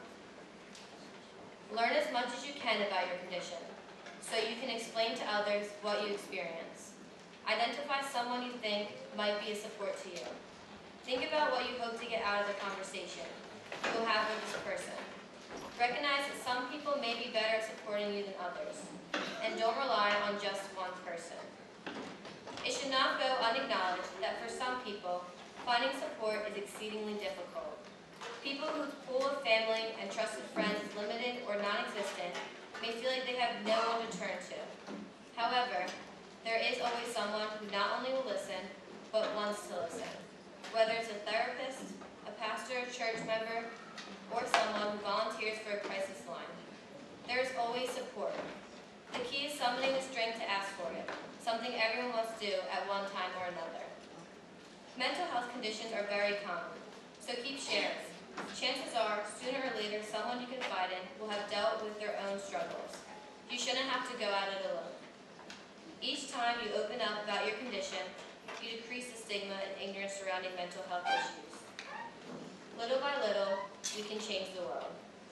Learn as much as you can about your condition, so you can explain to others what you experience. Identify someone you think might be a support to you. Think about what you hope to get out of the conversation you'll have with this person. Recognize that some people may be better at supporting you than others, and don't rely on just one person. It should not go unacknowledged that for some people, finding support is exceedingly difficult. People whose pool of family and trusted friends is limited or non-existent may feel like they have no one to turn to. However, there is always someone who not only will listen, but wants to listen. Whether it's a therapist, a pastor, church member, or someone who volunteers for a crisis line. There is always support. The key is summoning the strength to ask for it, something everyone must do at one time or another. Mental health conditions are very common, so keep shares. Chances are, sooner or later, someone you confide in will have dealt with their own struggles. You shouldn't have to go at it alone. Each time you open up about your condition, you decrease the stigma and ignorance surrounding mental health issues. Little by little, we can change the world.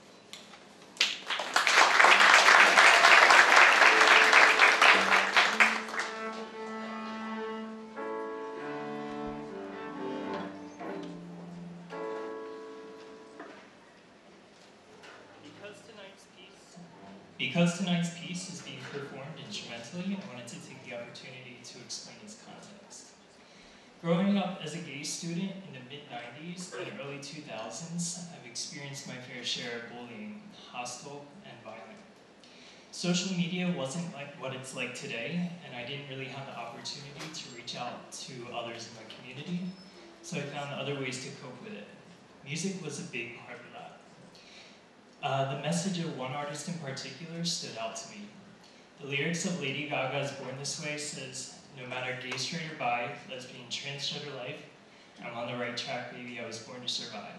Because tonight's piece is being performed instrumentally, I wanted to take the opportunity to explain its context. Growing up as a gay student in the mid nineties and early two thousands, I've experienced my fair share of bullying, hostile and violent. Social media wasn't like what it's like today, and I didn't really have the opportunity to reach out to others in my community, so I found other ways to cope with it. Music was a big part of that. Uh, the message of one artist in particular stood out to me. The lyrics of Lady Gaga's Born This Way says, "No matter gay, straight, or bi, lesbian, transgender life, I'm on the right track, baby, I was born to survive."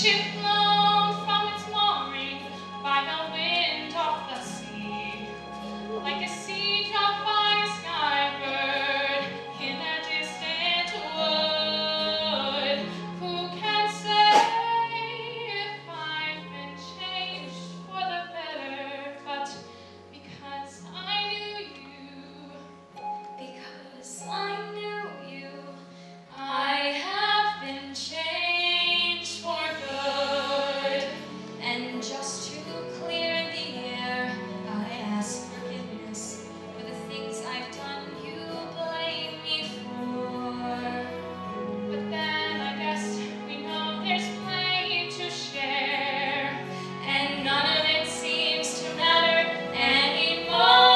ship blown from its mooring by the wind off the sea, like a sea dropped by a sky bird in a distant wood. Who can say if I've been changed for the better? But because I knew you, because I knew you, I have been changed for good. And just to clear the air, I ask forgiveness for the things I've done you blame me for. But then I guess we know there's plenty to share, and none of it seems to matter anymore.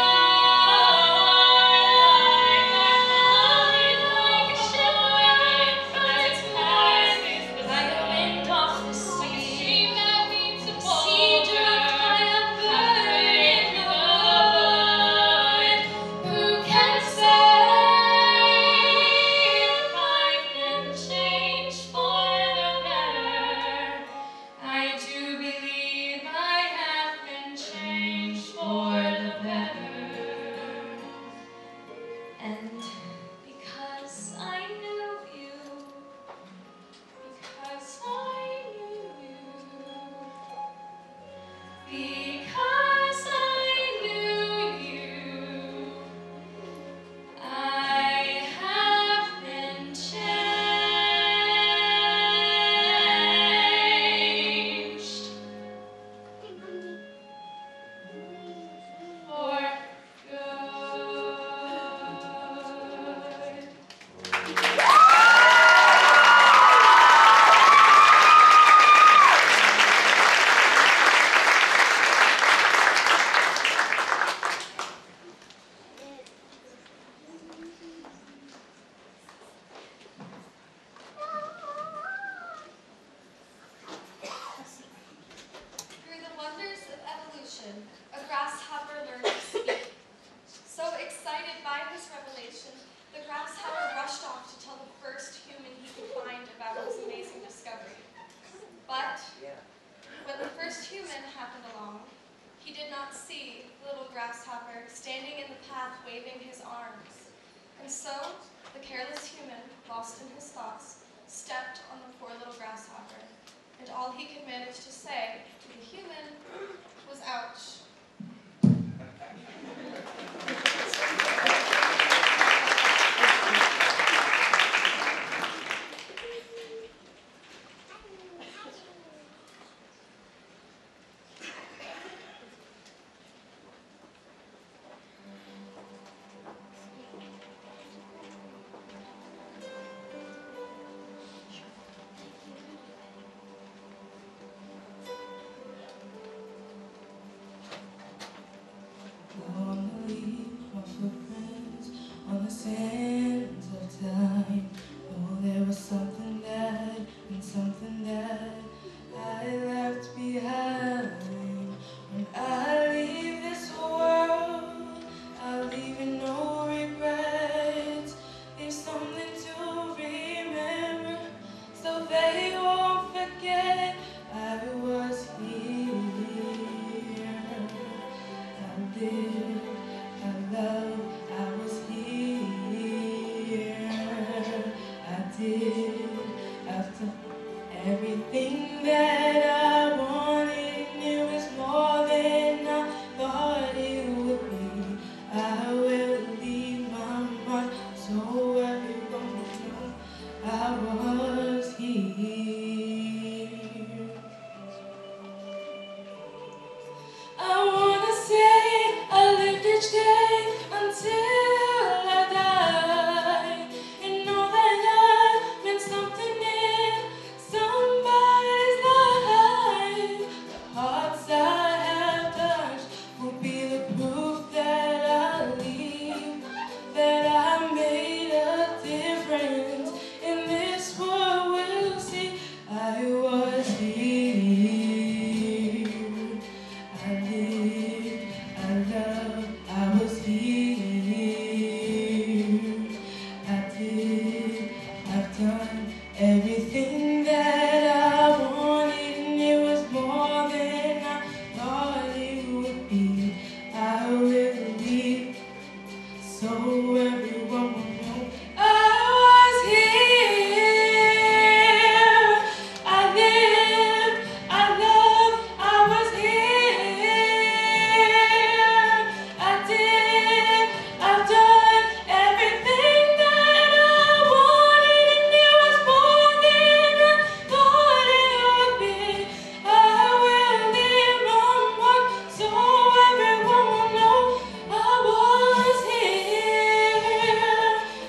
Like a ship from its mooring by the wind off the sea, like a stream that meets a sea dropped by a bird in the wood. Who can say if I've been changed for the better? I do believe I have been changed for the better. And because I knew you, because I knew you, because I knew you, I have been changed for good. Through the wonders of evolution, a grasshopper learned to speak. So excited by his revelation, the grasshopper rushed off to tell the first human he could find about his amazing discovery. But when the first human happened along, he did not see the little grasshopper standing in the path waving his arms. And so, the careless human, lost in his thoughts, stepped on the poor little grasshopper. And all he could manage to say to the human was, ouch. Wanna leave my footprints on the sands of time. Oh, there was something that and something that I left behind. When I leave this world, I'll leave with no regrets. Leave something to remember, so they won't forget I was here. I lived, I loved, I was here. so everyone will know I was here. I lived, I loved, I was here. I did, I've done everything that I wanted, and it was more than I thought it would be. I will live on one so everyone will know I was here.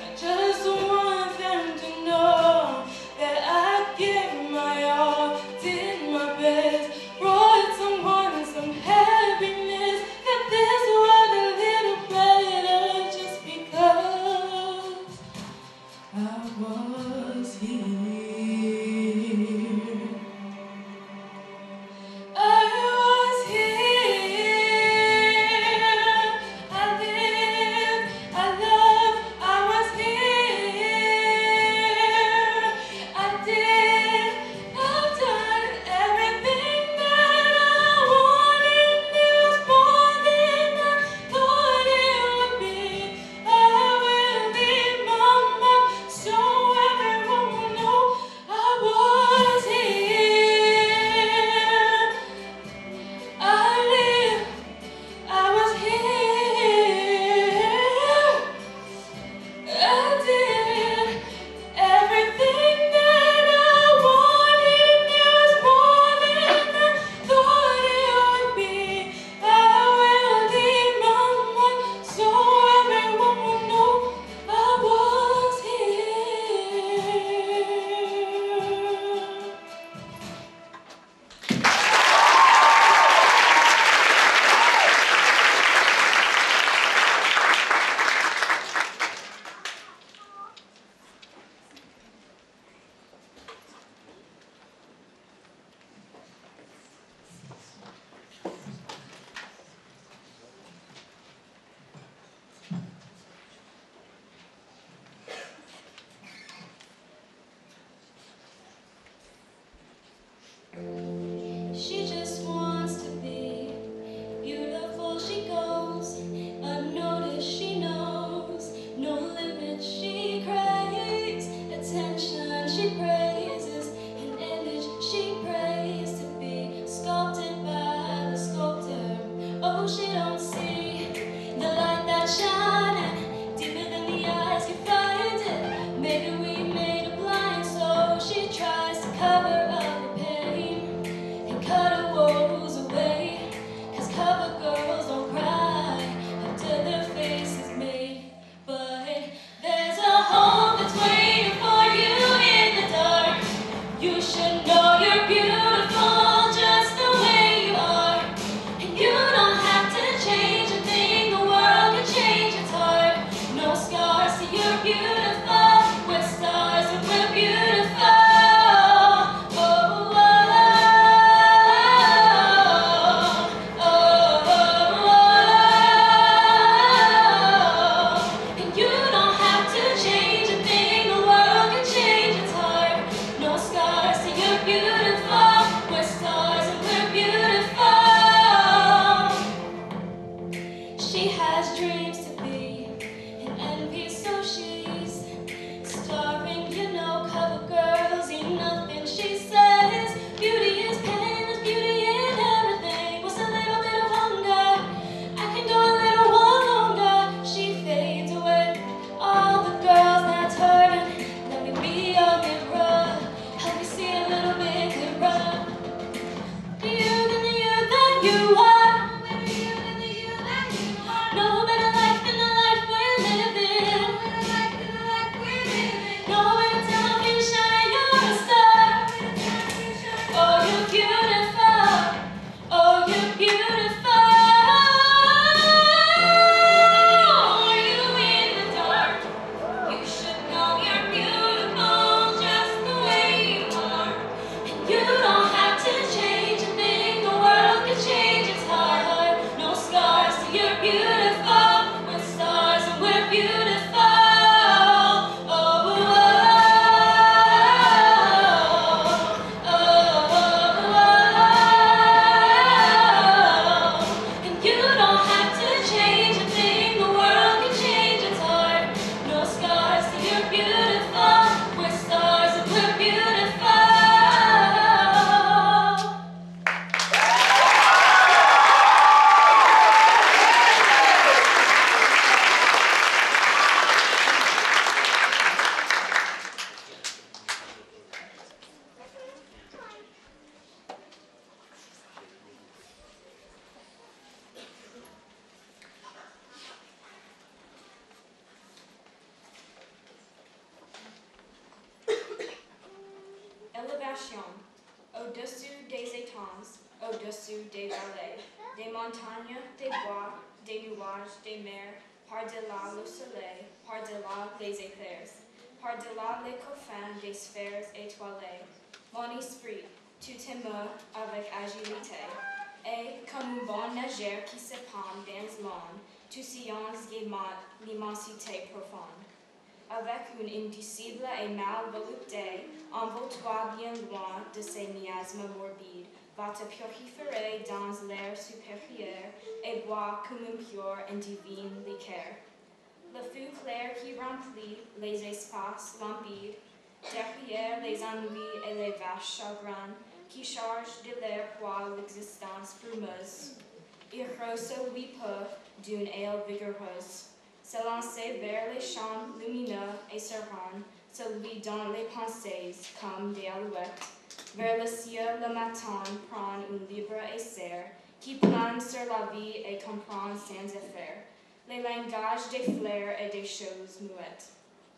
élévation, au-dessus des étangs, au-dessus des vallées, des montagnes, des bois, des nuages, des mers, par-delà le soleil, par-delà les éthers, par-delà les confins des sphères étoilées. Mon esprit, tu t'émeus avec agilité, et comme un bon nageur qui se pend dans l'onde, tu sillonnes gaiement l'immensité profonde. Avec une indicible et mal volupté, envole-toi bien loin de ces miasmes morbides, va te purifier dans l'air supérieur et bois comme un pur et divin liqueur. Le feu clair qui remplit les espaces limpides, derrière les ennuis et les vaches chagrins, qui chargent de leur poids l'existence brumeuse. Il ressort lui peu d'une aile vigoureuse, s'élancer vers les champs lumineux et sereins, celui dont les pensées, comme des alouettes, vers le ciel le matin prend un libre essai, qui plane sur la vie et comprend sans effet les langages des fleurs et des choses muettes.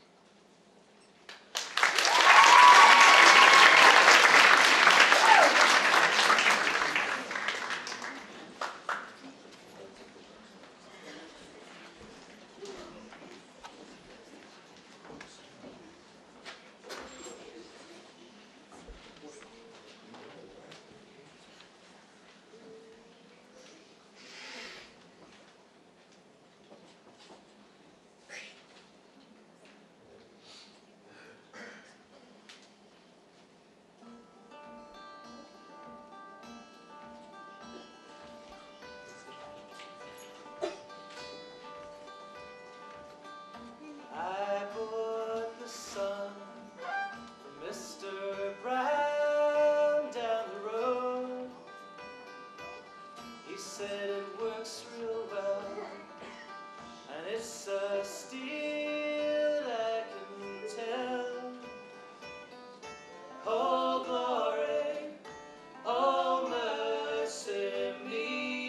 I bought the sun from Mister Brown down the road. He said it works real well, and it's a steal I can tell. Oh glory, oh mercy me.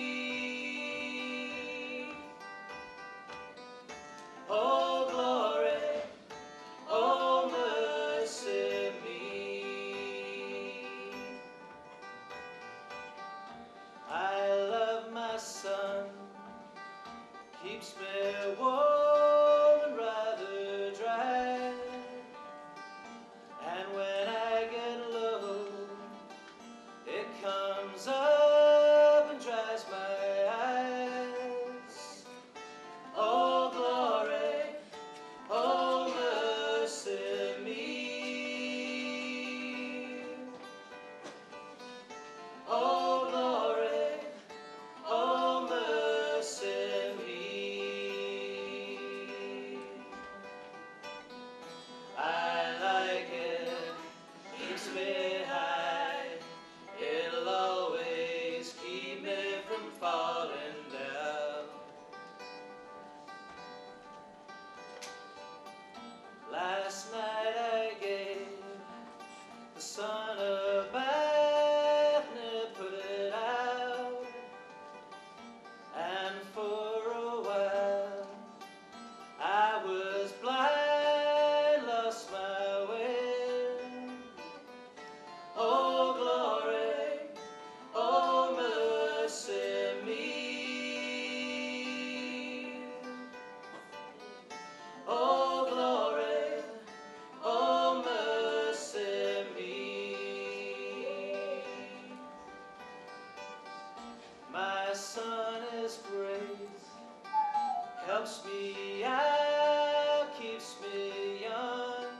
Oh glory, oh mercy me. I love my son, keeps me warm and rather dry. And when I get low, it comes up and dries my eyes. Oh glory, oh mercy me. Oh glory, oh mercy me. I like it, keeps me high. It'll always keep me from falling down. Last night I gave the sun a bath and put it out, and for a while I was blind, lost my way. Oh glory, oh mercy me. Oh glory, oh mercy me. My son is great, helps me out, keeps me young.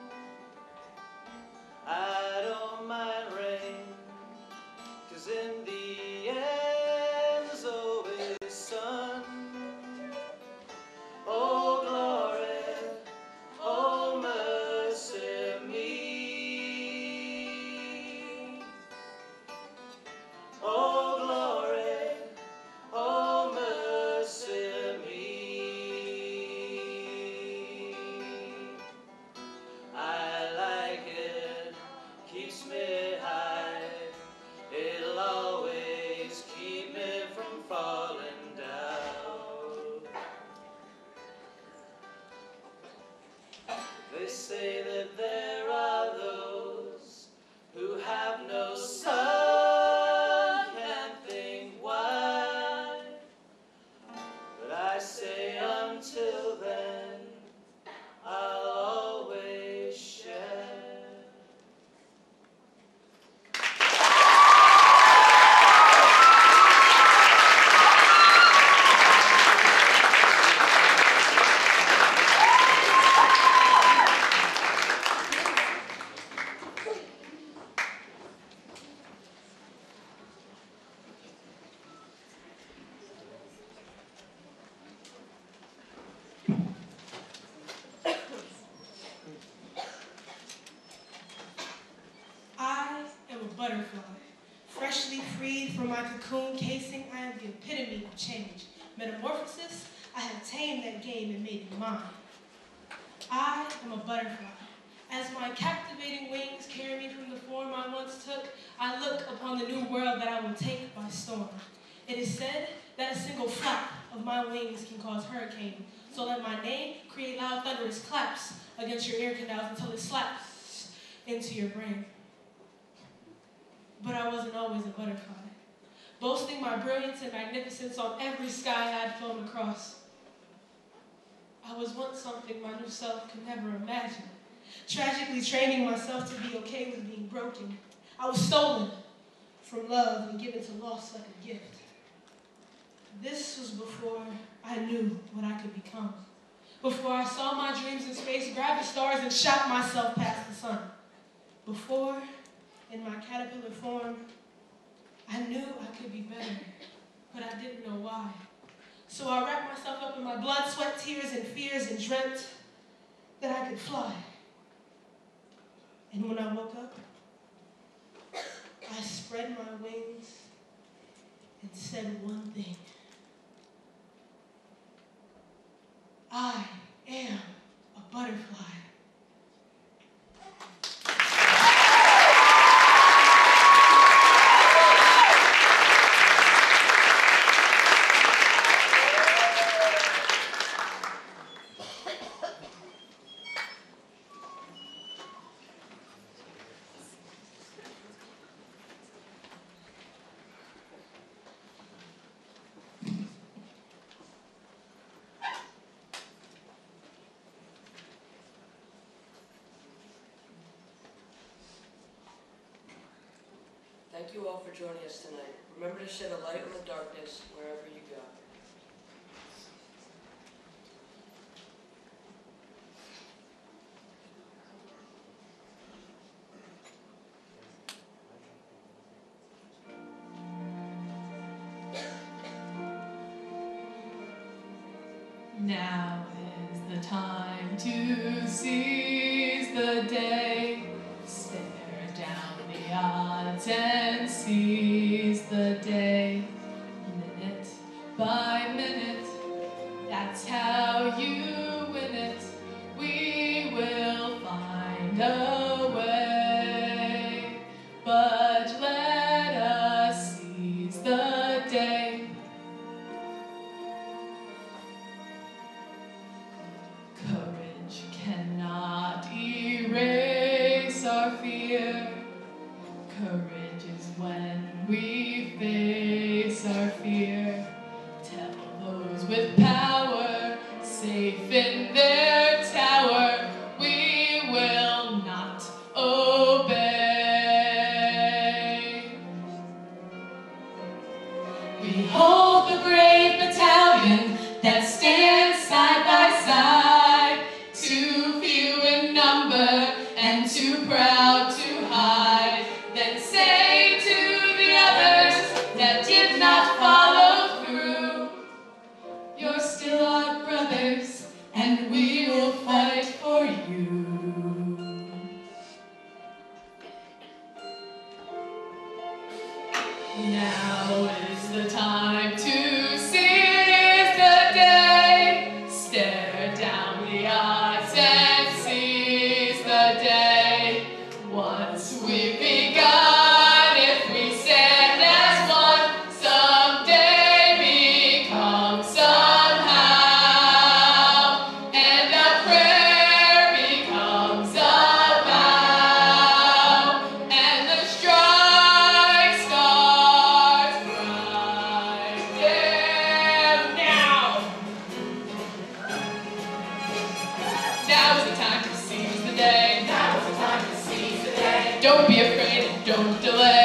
I don't mind rain, 'cause in the end there's always sun. Oh glory, oh mercy me. Oh glory, oh mercy me. I like it, keeps me high. It'll always keep me from falling down. They say that there are those who have that game and made it mine. I am a butterfly. As my captivating wings carry me from the form I once took, I look upon the new world that I will take by storm. It is said that a single flap of my wings can cause hurricane, so let my name create loud thunderous claps against your ear canals until it slaps into your brain. But I wasn't always a butterfly, boasting my brilliance and magnificence on every sky I'd flown across. I was once something my new self could never imagine, tragically training myself to be okay with being broken. I was stolen from love and given to loss like a gift. This was before I knew what I could become, before I saw my dreams in space, grabbed the stars and shot myself past the sun. Before, in my caterpillar form, I knew I could be better, but I didn't know why. So I wrapped myself up in my blood, sweat, tears, and fears and dreamt that I could fly. And when I woke up, I spread my wings and said one thing. I am a butterfly. Thank you all for joining us tonight. Remember to shed a light on the darkness wherever you go. Now is the time to seize the day. Stare down the odds and seize the day. Minute by minute, that's how you win it. We will find a way, but let us seize the day. Courage cannot erase our fear. Courage is when we face our fear. Tell those with power, safe in their tower, we will not obey. We hold the brave battalion that stands side by side, too few in number and too proud to hide. Then say to the others that did not follow through, you're still our brothers and we will fight for you. Now is the time to seize the day. Stare down the odds and seize the day. Once we've begun, if we stand as one, someday become somehow, and a prayer becomes a vow, and the strike starts right there now. Now is the time to seize the day. Now is the time to seize the day. Don't be afraid and don't delay.